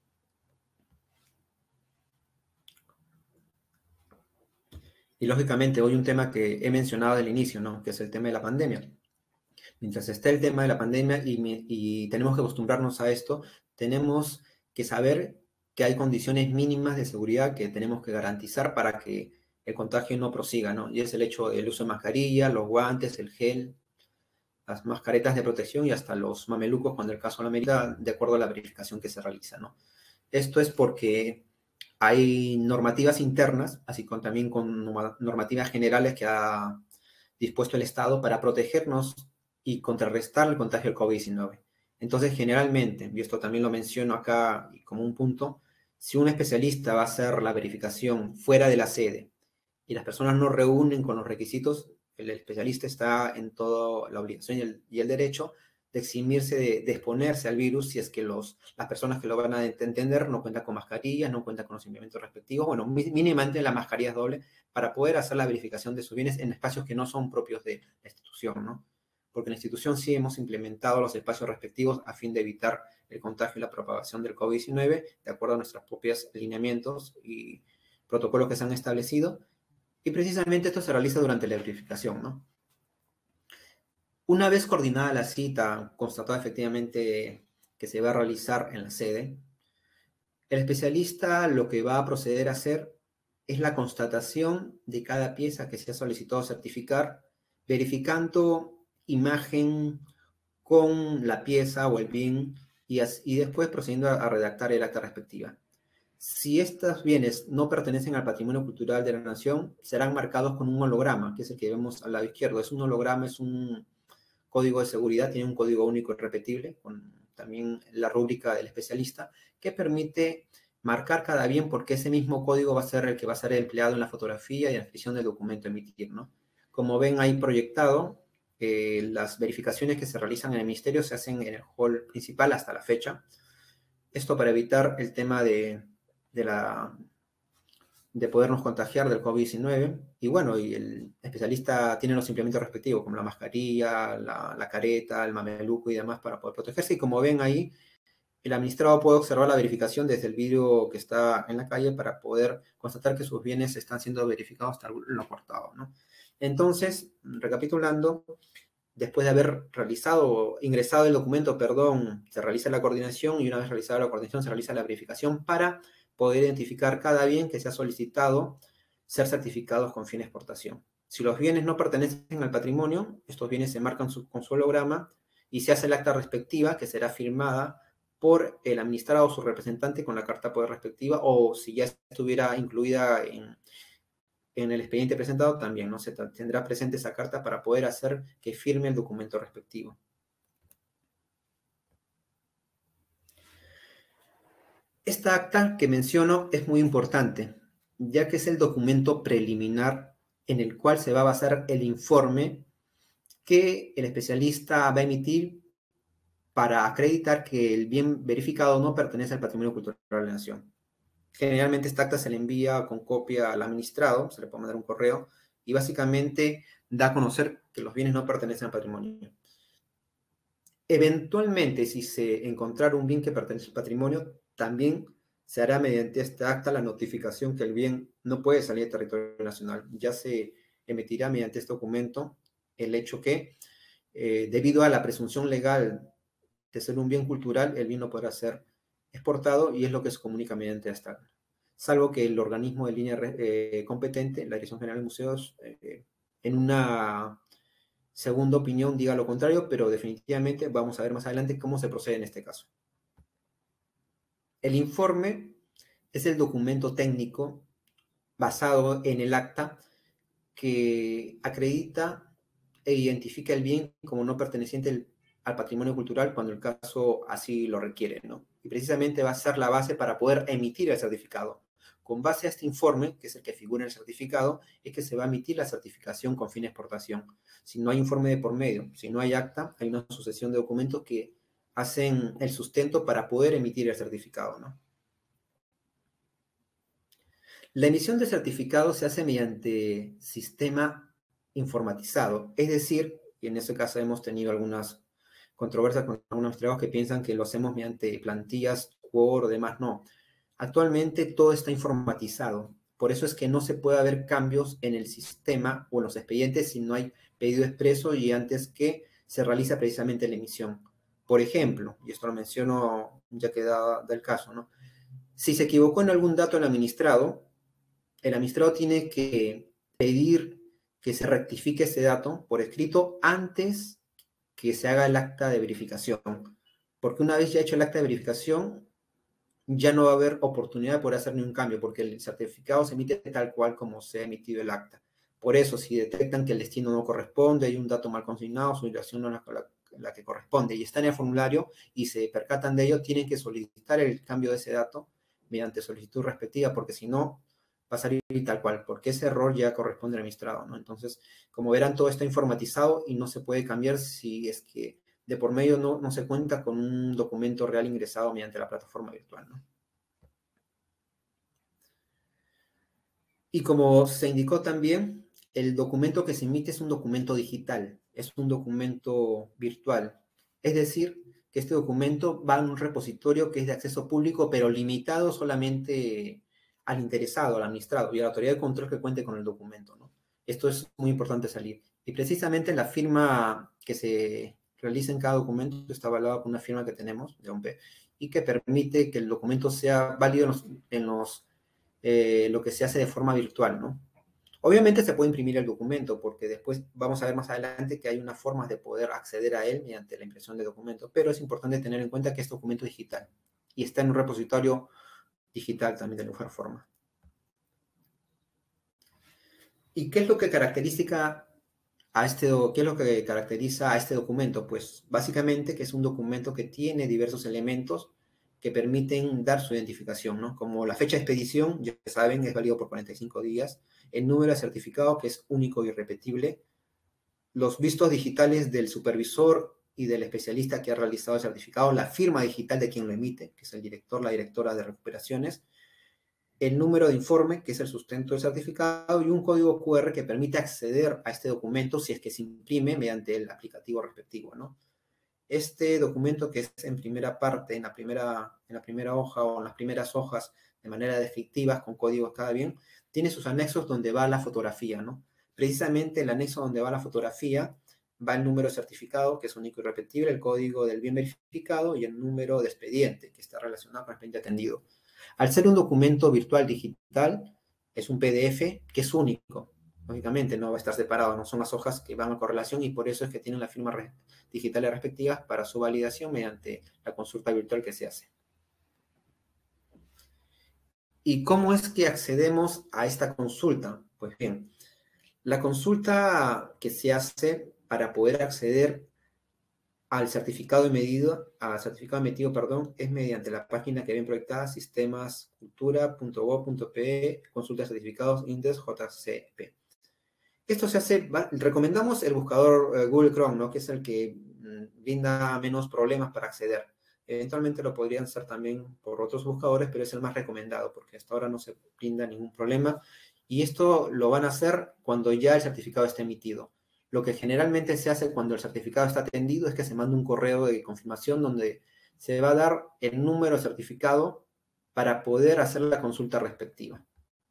Y lógicamente, hoy un tema que he mencionado al inicio, ¿no? Que es el tema de la pandemia. Mientras está el tema de la pandemia y tenemos que acostumbrarnos a esto, tenemos que saber que hay condiciones mínimas de seguridad que tenemos que garantizar para que el contagio no prosiga, ¿no? Y es el hecho del uso de mascarilla, los guantes, el gel, las mascaretas de protección y hasta los mamelucos cuando el caso lo amerita, de acuerdo a la verificación que se realiza, ¿no? Esto es porque hay normativas internas, así como también con normativas generales que ha dispuesto el Estado para protegernos y contrarrestar el contagio del COVID-19. Entonces, generalmente, y esto también lo menciono acá como un punto, si un especialista va a hacer la verificación fuera de la sede y las personas no reúnen con los requisitos, el especialista está en toda la obligación y el derecho de eximirse de exponerse al virus si es que las personas que lo van a entender no cuentan con mascarillas, no cuentan con los implementos respectivos, bueno, mínimamente la mascarilla es doble para poder hacer la verificación de sus bienes en espacios que no son propios de la institución, ¿no? Porque en la institución sí hemos implementado los espacios respectivos a fin de evitar el contagio y la propagación del COVID-19, de acuerdo a nuestros propios lineamientos y protocolos que se han establecido, y precisamente esto se realiza durante la verificación, ¿no? Una vez coordinada la cita, constatado efectivamente que se va a realizar en la sede, el especialista lo que va a proceder a hacer es la constatación de cada pieza que se ha solicitado certificar, verificando imagen con la pieza o el BIN y después procediendo a redactar el acta respectiva. Si estos bienes no pertenecen al patrimonio cultural de la nación, serán marcados con un holograma, que es el que vemos al lado izquierdo. Es un holograma, es un código de seguridad, tiene un código único irrepetible, con también la rúbrica del especialista, que permite marcar cada bien porque ese mismo código va a ser el que va a ser empleado en la fotografía y en la descripción del documento a emitir, ¿no? Como ven ahí proyectado, las verificaciones que se realizan en el ministerio se hacen en el hall principal hasta la fecha. Esto para evitar el tema de podernos contagiar del COVID-19. Y bueno, y el especialista tiene los implementos respectivos, como la mascarilla, la careta, el mameluco y demás para poder protegerse. Y como ven ahí, el administrado puede observar la verificación desde el vidrio que está en la calle para poder constatar que sus bienes están siendo verificados hasta lo cortado, ¿no? Entonces, recapitulando, después de haber ingresado el documento, perdón, se realiza la coordinación y una vez realizada la coordinación se realiza la verificación para poder identificar cada bien que se ha solicitado ser certificados con fin de exportación. Si los bienes no pertenecen al patrimonio, estos bienes se marcan con su holograma y se hace el acta respectiva que será firmada por el administrado o su representante con la carta de poder respectiva, o si ya estuviera incluida en el expediente presentado, también no se tendrá presente esa carta para poder hacer que firme el documento respectivo. Esta acta que menciono es muy importante, ya que es el documento preliminar en el cual se va a basar el informe que el especialista va a emitir para acreditar que el bien verificado no pertenece al patrimonio cultural de la nación. Generalmente esta acta se le envía con copia al administrado, se le puede mandar un correo, y básicamente da a conocer que los bienes no pertenecen al patrimonio. Eventualmente, si se encontrara un bien que pertenece al patrimonio, también se hará mediante esta acta la notificación que el bien no puede salir del territorio nacional. Ya se emitirá mediante este documento el hecho que, debido a la presunción legal de ser un bien cultural, el bien no podrá ser exportado y es lo que se comunica mediante esta acta. Salvo que el organismo de línea competente, la Dirección General de Museos, en una segunda opinión diga lo contrario, pero definitivamente vamos a ver más adelante cómo se procede en este caso. El informe es el documento técnico basado en el acta que acredita e identifica el bien como no perteneciente al patrimonio cultural cuando el caso así lo requiere, ¿no? Y precisamente va a ser la base para poder emitir el certificado. Con base a este informe, que es el que figura en el certificado, es que se va a emitir la certificación con fin de exportación. Si no hay informe de por medio, si no hay acta, hay una sucesión de documentos que hacen el sustento para poder emitir el certificado, ¿no? La emisión de certificado se hace mediante sistema informatizado, es decir, y en ese caso hemos tenido algunas controversias con algunos administrados que piensan que lo hacemos mediante plantillas, Word o demás, no. Actualmente todo está informatizado, por eso es que no se puede haber cambios en el sistema o en los expedientes si no hay pedido expreso y antes que se realiza precisamente la emisión. Por ejemplo, y esto lo menciono ya que da el caso, ¿no? Si se equivocó en algún dato el administrado tiene que pedir que se rectifique ese dato por escrito antes que se haga el acta de verificación. Porque una vez ya hecho el acta de verificación, ya no va a haber oportunidad de poder hacer ningún cambio, porque el certificado se emite tal cual como se ha emitido el acta. Por eso, si detectan que el destino no corresponde, hay un dato mal consignado, su dirección no es la que corresponde, y está en el formulario y se percatan de ello, tienen que solicitar el cambio de ese dato mediante solicitud respectiva, porque si no, va a salir tal cual, porque ese error ya corresponde al administrado, ¿no? Entonces, como verán, todo está informatizado y no se puede cambiar si es que de por medio no se cuenta con un documento real ingresado mediante la plataforma virtual, ¿no? Y como se indicó también, el documento que se emite es un documento digital, es un documento virtual. Es decir, que este documento va a un repositorio que es de acceso público, pero limitado solamente al interesado, al administrado y a la autoridad de control que cuente con el documento, ¿no? Esto es muy importante salir. Y precisamente la firma que se realiza en cada documento está avalada con una firma que tenemos de OMP y que permite que el documento sea válido lo que se hace de forma virtual, ¿no? Obviamente se puede imprimir el documento, porque después vamos a ver más adelante que hay unas formas de poder acceder a él mediante la impresión de documentos, pero es importante tener en cuenta que es documento digital y está en un repositorio digital también de mejor forma. ¿Y qué es lo que caracteriza a este documento? Pues básicamente que es un documento que tiene diversos elementos que permiten dar su identificación, ¿no? Como la fecha de expedición, ya saben, es válido por 45 días, el número de certificado, que es único y irrepetible, los vistos digitales del supervisor y del especialista que ha realizado el certificado, la firma digital de quien lo emite, que es el director, la directora de recuperaciones, el número de informe, que es el sustento del certificado, y un código QR que permite acceder a este documento si es que se imprime mediante el aplicativo respectivo, ¿no? Este documento, que es en primera parte, en la primera hoja o en las primeras hojas de manera descriptiva, con códigos cada bien, tiene sus anexos donde va la fotografía, ¿no? Precisamente el anexo donde va la fotografía va el número certificado, que es único y repetible, el código del bien verificado y el número de expediente, que está relacionado con el expediente atendido. Al ser un documento virtual digital, es un PDF que es único. Lógicamente, no va a estar separado, no son las hojas que van a correlación y por eso es que tienen las firmas digitales respectivas para su validación mediante la consulta virtual que se hace. ¿Y cómo es que accedemos a esta consulta? Pues bien, la consulta que se hace para poder acceder al certificado emitido, es mediante la página que ven proyectada, sistemascultura.gov.pe, consulta certificados index JCP. Esto se hace, recomendamos el buscador Google Chrome, ¿no? Que es el que brinda menos problemas para acceder. Eventualmente lo podrían hacer también por otros buscadores, pero es el más recomendado porque hasta ahora no se brinda ningún problema. Y esto lo van a hacer cuando ya el certificado esté emitido. Lo que generalmente se hace cuando el certificado está atendido es que se manda un correo de confirmación donde se va a dar el número certificado para poder hacer la consulta respectiva.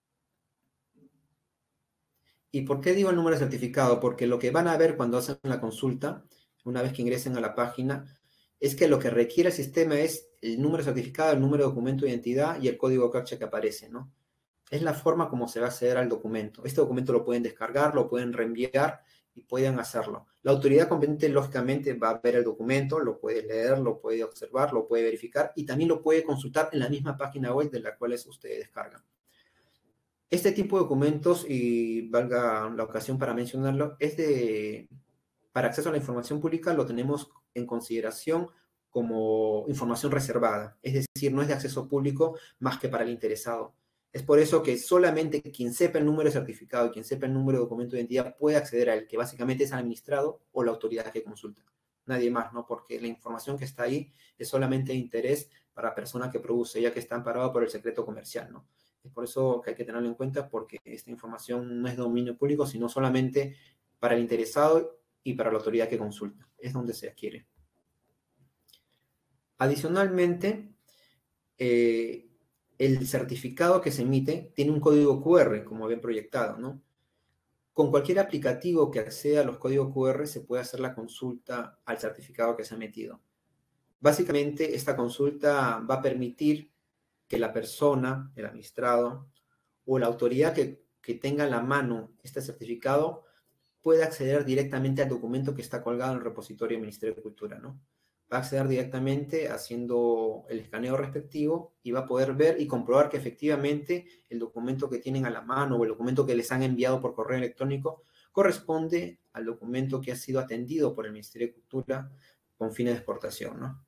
¿Y por qué digo el número certificado? Porque lo que van a ver cuando hacen la consulta, una vez que ingresen a la página, es que lo que requiere el sistema es el número certificado, el número de documento de identidad y el código CAPTCHA que aparece, ¿no? Es la forma como se va a acceder al documento. Este documento lo pueden descargar, lo pueden reenviar y pueden hacerlo. La autoridad competente, lógicamente, va a ver el documento, lo puede leer, lo puede observar, lo puede verificar y también lo puede consultar en la misma página web de la cual ustedes descargan. Este tipo de documentos, y valga la ocasión para mencionarlo, para acceso a la información pública lo tenemos en consideración como información reservada, es decir, no es de acceso público más que para el interesado. Es por eso que solamente quien sepa el número de certificado y quien sepa el número de documento de identidad puede acceder a él, que básicamente es el administrado o la autoridad que consulta. Nadie más, ¿no? Porque la información que está ahí es solamente de interés para la persona que produce, ya que está amparado por el secreto comercial, ¿no? Es por eso que hay que tenerlo en cuenta, porque esta información no es de dominio público, sino solamente para el interesado y para la autoridad que consulta. Es donde se adquiere. Adicionalmente, el certificado que se emite tiene un código QR, como ven proyectado, ¿no? Con cualquier aplicativo que acceda a los códigos QR se puede hacer la consulta al certificado que se ha emitido. Básicamente, esta consulta va a permitir que la persona, el administrado o la autoridad que tenga a la mano este certificado pueda acceder directamente al documento que está colgado en el repositorio del Ministerio de Cultura, ¿no? Va a acceder directamente haciendo el escaneo respectivo y va a poder ver y comprobar que efectivamente el documento que tienen a la mano o el documento que les han enviado por correo electrónico corresponde al documento que ha sido atendido por el Ministerio de Cultura con fines de exportación, ¿no?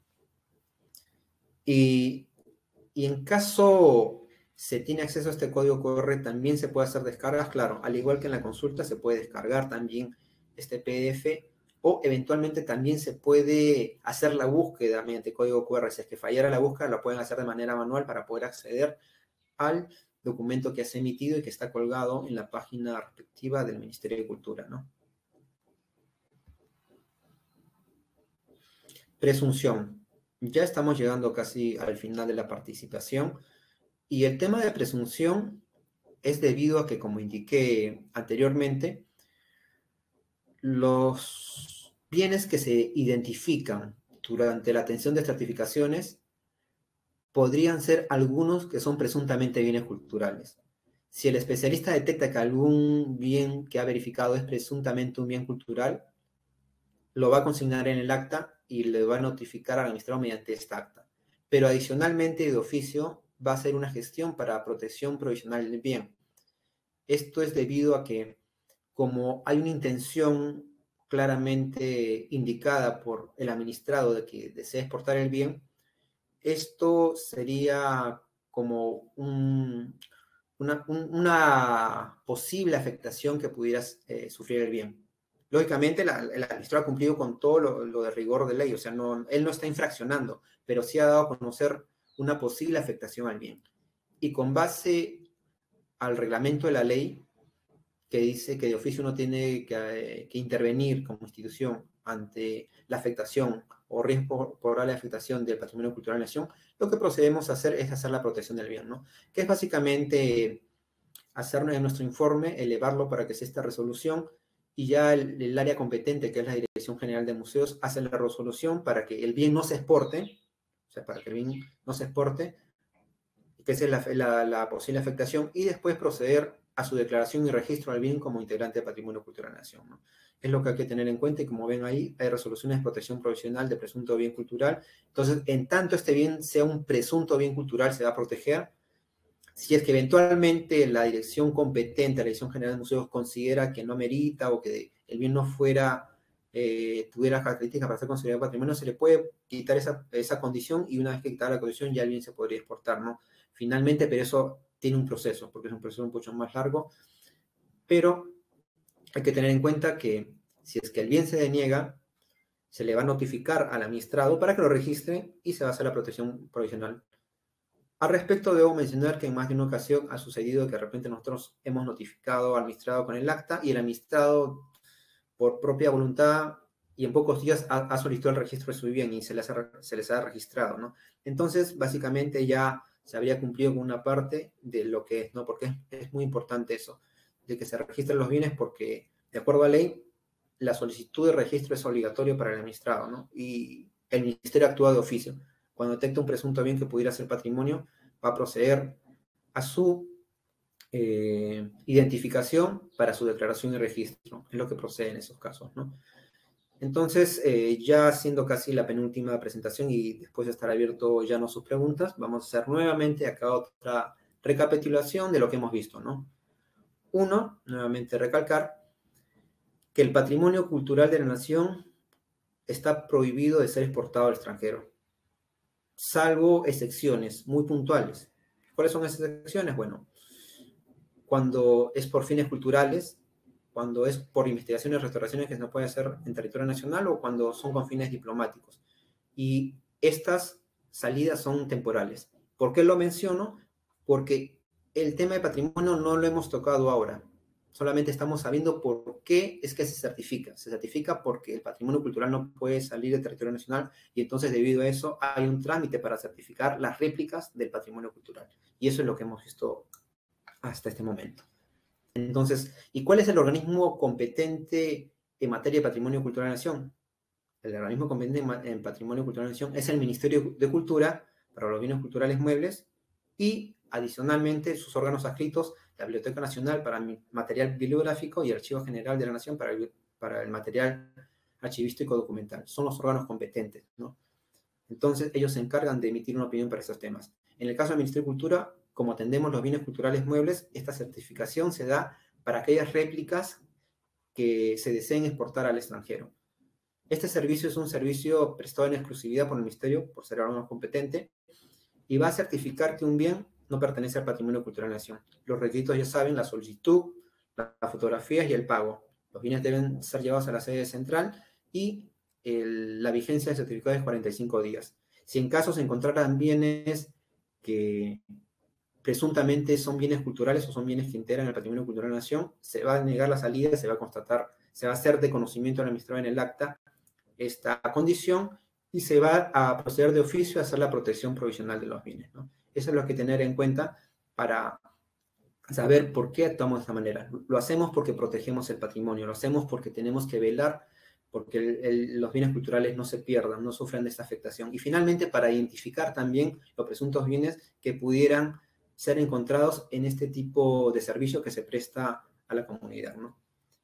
Y en caso se tiene acceso a este código QR, también se puede hacer descargas, claro, al igual que en la consulta se puede descargar también este PDF o eventualmente también se puede hacer la búsqueda mediante código QR. Si es que fallara la búsqueda, lo pueden hacer de manera manual para poder acceder al documento que se ha emitido y que está colgado en la página respectiva del Ministerio de Cultura, ¿no? Presunción. Ya estamos llegando casi al final de la participación. Y el tema de presunción es debido a que, como indiqué anteriormente, los bienes que se identifican durante la atención de certificaciones podrían ser algunos que son presuntamente bienes culturales. Si el especialista detecta que algún bien que ha verificado es presuntamente un bien cultural, lo va a consignar en el acta y le va a notificar al administrador mediante esta acta. Pero adicionalmente, de oficio, va a hacer una gestión para protección provisional del bien. Esto es debido a que, como hay una intención claramente indicada por el administrado de que desea exportar el bien, esto sería como una posible afectación que pudiera sufrir el bien. Lógicamente, el administrador ha cumplido con todo lo de rigor de ley, o sea, él no está infraccionando, pero sí ha dado a conocer una posible afectación al bien. Y con base al reglamento de la ley, que dice que de oficio uno tiene que intervenir como institución ante la afectación o riesgo probable de afectación del patrimonio cultural de la nación, lo que procedemos a hacer es hacer la protección del bien, ¿no? Que es básicamente hacer nuestro informe, elevarlo para que sea esta resolución y ya el área competente, que es la Dirección General de Museos, hace la resolución para que el bien no se exporte, o sea, para que el bien no se exporte, que esa es la posible afectación, y después proceder a su declaración y registro del bien como integrante de Patrimonio Cultural de la Nación, ¿no? Es lo que hay que tener en cuenta, y como ven ahí, hay resoluciones de protección provisional de presunto bien cultural. Entonces, en tanto este bien sea un presunto bien cultural, se va a proteger. Si es que eventualmente la dirección competente, la Dirección General de Museos, considera que no merita o que el bien no tuviera características para ser considerado patrimonio, se le puede quitar esa condición, y una vez que quitada la condición ya el bien se podría exportar, ¿no? Finalmente, pero eso tiene un proceso, porque es un proceso mucho más largo, pero hay que tener en cuenta que si es que el bien se deniega, se le va a notificar al administrado para que lo registre y se va a hacer la protección provisional. Al respecto, debo mencionar que en más de una ocasión ha sucedido que de repente nosotros hemos notificado al administrado con el acta, y el administrado, por propia voluntad y en pocos días, ha solicitado el registro de su bien y se les ha registrado, ¿no? Entonces, básicamente ya se habría cumplido con una parte de lo que es, ¿no? Porque es muy importante eso, de que se registren los bienes, porque, de acuerdo a ley, la solicitud de registro es obligatorio para el administrado, ¿no? Y el ministerio actúa de oficio. Cuando detecta un presunto bien que pudiera ser patrimonio, va a proceder a su identificación para su declaración y registro. Es lo que procede en esos casos, ¿no? Entonces, ya siendo casi la penúltima presentación y después de estar abierto ya no sus preguntas, vamos a hacer nuevamente acá otra recapitulación de lo que hemos visto, ¿no? Uno, nuevamente recalcar que el patrimonio cultural de la nación está prohibido de ser exportado al extranjero, salvo excepciones muy puntuales. ¿Cuáles son esas excepciones? Bueno, cuando es por fines culturales, cuando es por investigaciones y restauraciones que no puede hacer en territorio nacional, o cuando son con fines diplomáticos. Y estas salidas son temporales. ¿Por qué lo menciono? Porque el tema de patrimonio no lo hemos tocado ahora. Solamente estamos sabiendo por qué es que se certifica. Se certifica porque el patrimonio cultural no puede salir del territorio nacional, y entonces debido a eso hay un trámite para certificar las réplicas del patrimonio cultural. Y eso es lo que hemos visto hasta este momento. Entonces, ¿y cuál es el organismo competente en materia de patrimonio cultural de la nación? El organismo competente en patrimonio cultural de la nación es el Ministerio de Cultura para los bienes culturales muebles, y adicionalmente sus órganos adscritos, la Biblioteca Nacional para el material bibliográfico y el Archivo General de la Nación para el material archivístico documental. Son los órganos competentes, ¿no? Entonces, ellos se encargan de emitir una opinión para esos temas. En el caso del Ministerio de Cultura, como atendemos los bienes culturales muebles, esta certificación se da para aquellas réplicas que se deseen exportar al extranjero. Este servicio es un servicio prestado en exclusividad por el Ministerio, por ser el órgano competente, y va a certificar que un bien no pertenece al patrimonio cultural de la nación. Los requisitos ya saben: la solicitud, las fotografías y el pago. Los bienes deben ser llevados a la sede central, y la vigencia del certificado es 45 días. Si en caso se encontraran bienes que presuntamente son bienes culturales o son bienes que integran el patrimonio cultural de la nación, se va a negar la salida, se va a constatar, se va a hacer de conocimiento al administrador en el acta esta condición, y se va a proceder de oficio a hacer la protección provisional de los bienes, ¿no? Eso es lo que tener en cuenta para saber por qué actuamos de esta manera. Lo hacemos porque protegemos el patrimonio, lo hacemos porque tenemos que velar porque los bienes culturales no se pierdan, no sufran de esta afectación. Y finalmente, para identificar también los presuntos bienes que pudieran ser encontrados en este tipo de servicio que se presta a la comunidad, ¿no?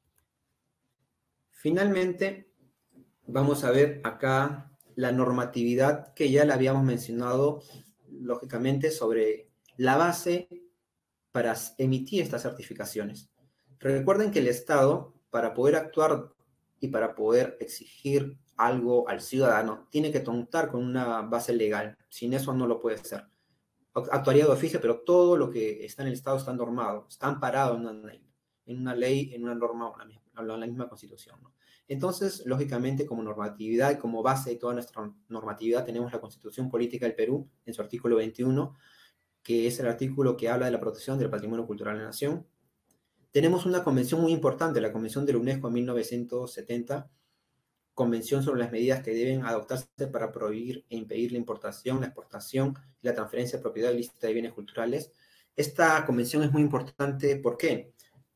Finalmente, vamos a ver acá la normatividad que ya la habíamos mencionado, lógicamente, sobre la base para emitir estas certificaciones. Recuerden que el Estado, para poder actuar y para poder exigir algo al ciudadano, tiene que contar con una base legal. Sin eso no lo puede hacer. Actuaría de oficio, pero todo lo que está en el Estado está normado, está amparado en una ley, en una norma, en la misma Constitución, ¿no? Entonces, lógicamente, como normatividad y como base de toda nuestra normatividad, tenemos la Constitución Política del Perú en su artículo 21, que es el artículo que habla de la protección del patrimonio cultural de la nación. Tenemos una convención muy importante, la Convención de la UNESCO en 1970, Convención sobre las medidas que deben adoptarse para prohibir e impedir la importación, la exportación y la transferencia de propiedad ilícita de bienes culturales. Esta convención es muy importante, ¿por qué?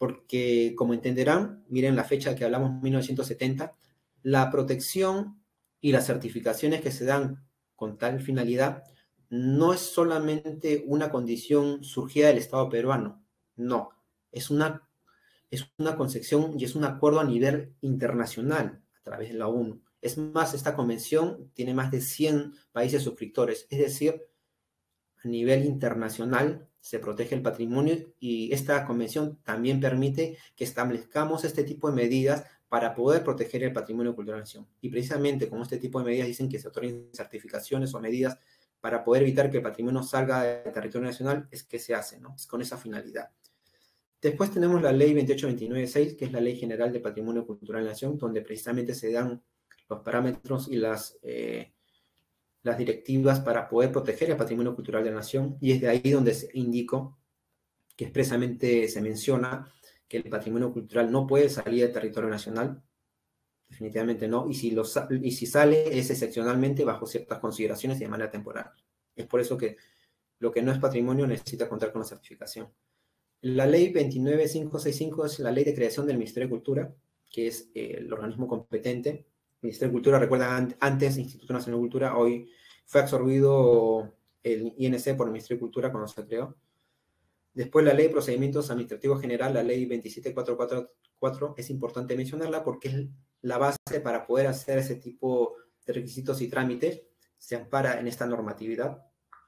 porque como entenderán, miren la fecha que hablamos, 1970, la protección y las certificaciones que se dan con tal finalidad no es solamente una condición surgida del Estado peruano, no, es una concepción y es un acuerdo a nivel internacional a través de la ONU. Es más, esta convención tiene más de 100 países suscriptores, es decir, a nivel internacional se protege el patrimonio y esta convención también permite que establezcamos este tipo de medidas para poder proteger el patrimonio cultural de la nación. Y precisamente como este tipo de medidas dicen que se otorguen certificaciones o medidas para poder evitar que el patrimonio salga del territorio nacional, es que se hace, ¿no? Es con esa finalidad. Después tenemos la ley 28296, que es la Ley General de Patrimonio Cultural de la Nación, donde precisamente se dan los parámetros y las directivas para poder proteger el patrimonio cultural de la nación, y es de ahí donde se indicó que expresamente se menciona que el patrimonio cultural no puede salir del territorio nacional, definitivamente no, y si sale es excepcionalmente bajo ciertas consideraciones y de manera temporal. Es por eso que lo que no es patrimonio necesita contar con la certificación. La ley 29565 es la ley de creación del Ministerio de Cultura, que es el organismo competente. El Ministerio de Cultura, recuerdan, antes Instituto Nacional de Cultura, hoy fue absorbido el INC por el Ministerio de Cultura cuando se creó. Después la ley de procedimientos administrativos general, la ley 27444, es importante mencionarla porque es la base para poder hacer ese tipo de requisitos y trámites, se ampara en esta normatividad.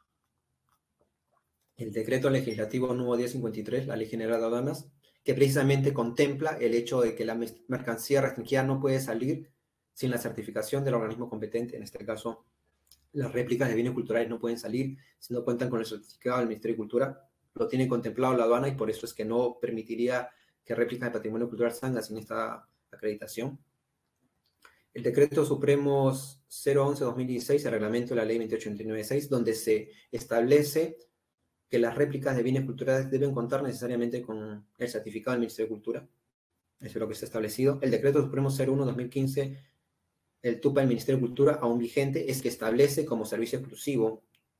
El decreto legislativo número 1053, la Ley General de Aduanas, que precisamente contempla el hecho de que la mercancía restringida no puede salir sin la certificación del organismo competente. En este caso, las réplicas de bienes culturales no pueden salir si no cuentan con el certificado del Ministerio de Cultura. Lo tiene contemplado la aduana y por eso es que no permitiría que réplicas de patrimonio cultural salgan sin esta acreditación. El Decreto Supremo 011-2016, el reglamento de la Ley 28296, donde se establece que las réplicas de bienes culturales deben contar necesariamente con el certificado del Ministerio de Cultura. Eso es lo que está establecido. El Decreto Supremo 01-2015, el TUPA del Ministerio de Cultura, aún vigente, es que establece como servicio exclusivo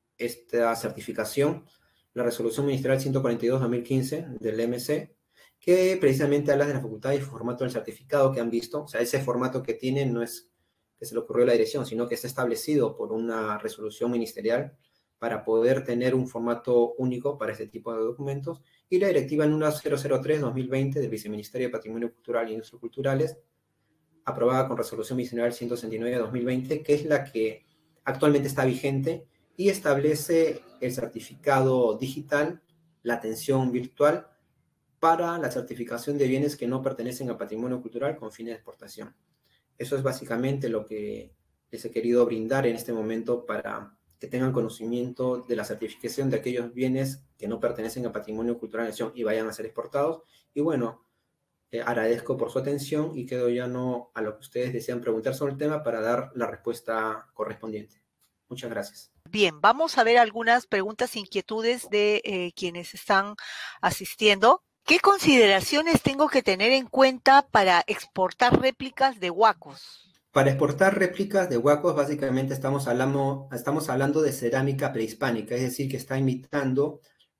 esta certificación, la Resolución Ministerial 142-2015 del MC, que precisamente habla de la facultad y formato del certificado que han visto. O sea, ese formato que tiene no es que se le ocurrió a la dirección, sino que está establecido por una resolución ministerial para poder tener un formato único para este tipo de documentos, y la directiva número 003-2020 del Viceministerio de Patrimonio Cultural e Industrias Culturales, aprobada con resolución ministerial 169-2020, que es la que actualmente está vigente y establece el certificado digital, la atención virtual, para la certificación de bienes que no pertenecen al patrimonio cultural con fines de exportación. Eso es básicamente lo que les he querido brindar en este momento para que tengan conocimiento de la certificación de aquellos bienes que no pertenecen al patrimonio cultural de la nación y vayan a ser exportados. Y bueno, agradezco por su atención y quedo ya no a lo que ustedes desean preguntar sobre el tema para dar la respuesta correspondiente. Muchas gracias. Bien, vamos a ver algunas preguntas e inquietudes de quienes están asistiendo. ¿Qué consideraciones tengo que tener en cuenta para exportar réplicas de huacos? Para exportar réplicas de huacos, básicamente estamos hablando de cerámica prehispánica, es decir, que está imitando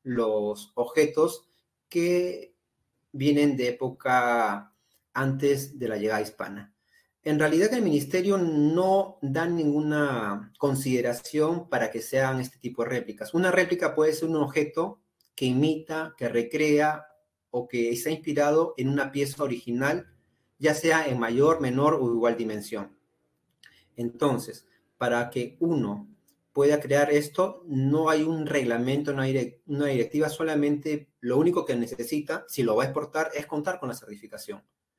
los objetos que vienen de época antes de la llegada hispana. En realidad el ministerio no da ninguna consideración para que sean este tipo de réplicas. Una réplica puede ser un objeto que imita, que recrea o que está inspirado en una pieza original, ya sea en mayor, menor o igual dimensión. Entonces, para que uno pueda crear esto, no hay un reglamento, no hay una directiva, solamente lo único que necesita, si lo va a exportar, es contar con la certificación.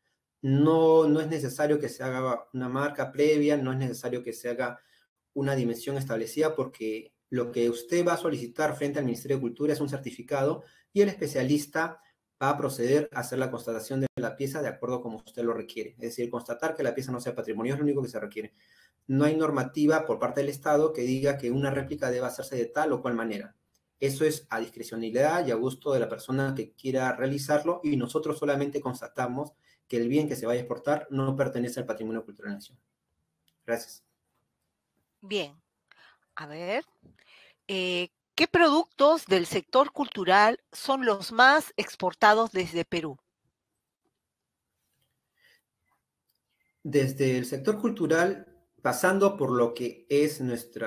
No es necesario que se haga una marca previa, no es necesario que se haga una dimensión establecida, porque lo que usted va a solicitar frente al Ministerio de Cultura es un certificado y el especialista va a proceder a hacer la constatación de la pieza de acuerdo como usted lo requiere. Es decir, constatar que la pieza no sea patrimonio es lo único que se requiere. No hay normativa por parte del Estado que diga que una réplica deba hacerse de tal o cual manera. Eso es a discrecionalidad y a gusto de la persona que quiera realizarlo, y nosotros solamente constatamos que el bien que se vaya a exportar no pertenece al patrimonio cultural de la nación. Gracias. Bien, a ver, ¿qué productos del sector cultural son los más exportados desde Perú? Desde el sector cultural, pasando por lo que es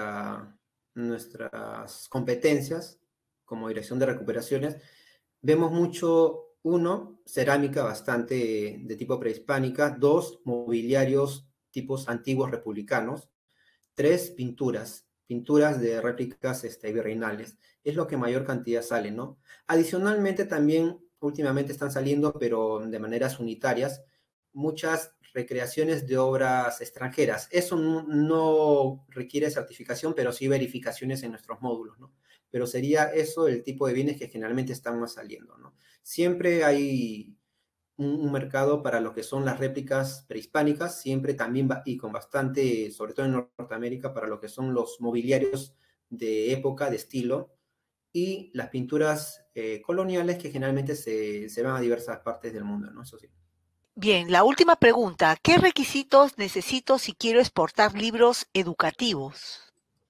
nuestras competencias como dirección de recuperaciones, vemos mucho, uno, cerámica bastante de tipo prehispánica, dos, mobiliarios tipos antiguos republicanos, tres, pinturas de réplicas virreinales. Es lo que mayor cantidad sale, ¿no? Adicionalmente, también últimamente están saliendo, pero de maneras unitarias, muchas recreaciones de obras extranjeras. Eso no requiere certificación, pero sí verificaciones en nuestros módulos, ¿no? Pero sería eso el tipo de bienes que generalmente están más saliendo, ¿no? Siempre hay un mercado para lo que son las réplicas prehispánicas, siempre también va, y con bastante, sobre todo en Norteamérica, para lo que son los mobiliarios de época, de estilo, y las pinturas coloniales que generalmente se van a diversas partes del mundo, ¿no? Eso sí. Bien, la última pregunta. ¿Qué requisitos necesito si quiero exportar libros educativos?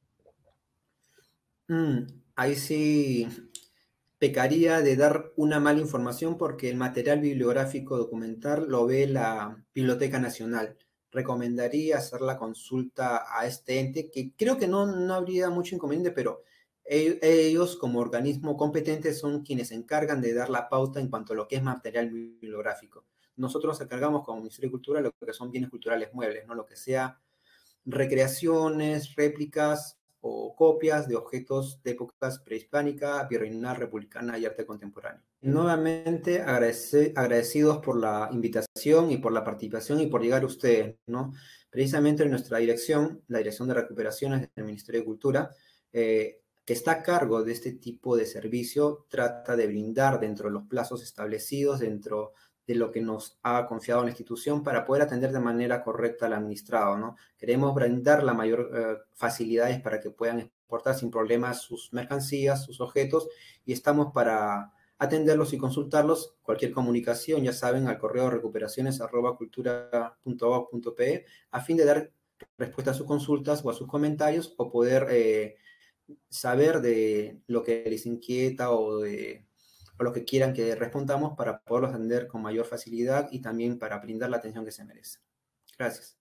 Mm, ahí sí pecaría de dar una mala información porque el material bibliográfico documental lo ve la Biblioteca Nacional. Recomendaría hacer la consulta a este ente, que creo que no habría mucho inconveniente, pero ellos como organismo competente son quienes se encargan de dar la pauta en cuanto a lo que es material bibliográfico. Nosotros nos encargamos como Ministerio de Cultura lo que son bienes culturales muebles, ¿no? Lo que sea recreaciones, réplicas o copias de objetos de épocas prehispánica, virreinal, republicana y arte contemporáneo. Nuevamente agradecidos por la invitación y por la participación y por llegar a ustedes, ¿no? Precisamente en nuestra dirección, la Dirección de Recuperaciones del Ministerio de Cultura, que está a cargo de este tipo de servicio, trata de brindar dentro de los plazos establecidos, dentro de lo que nos ha confiado la institución para poder atender de manera correcta al administrado, ¿no? Queremos brindar la mayor facilidades para que puedan exportar sin problemas sus mercancías, sus objetos, y estamos para atenderlos y consultarlos. Cualquier comunicación, ya saben, al correo recuperaciones@cultura.gov.pe a fin de dar respuesta a sus consultas o a sus comentarios o poder saber de lo que les inquieta o lo que quieran que respondamos para poderlos atender con mayor facilidad y también para brindar la atención que se merece. Gracias.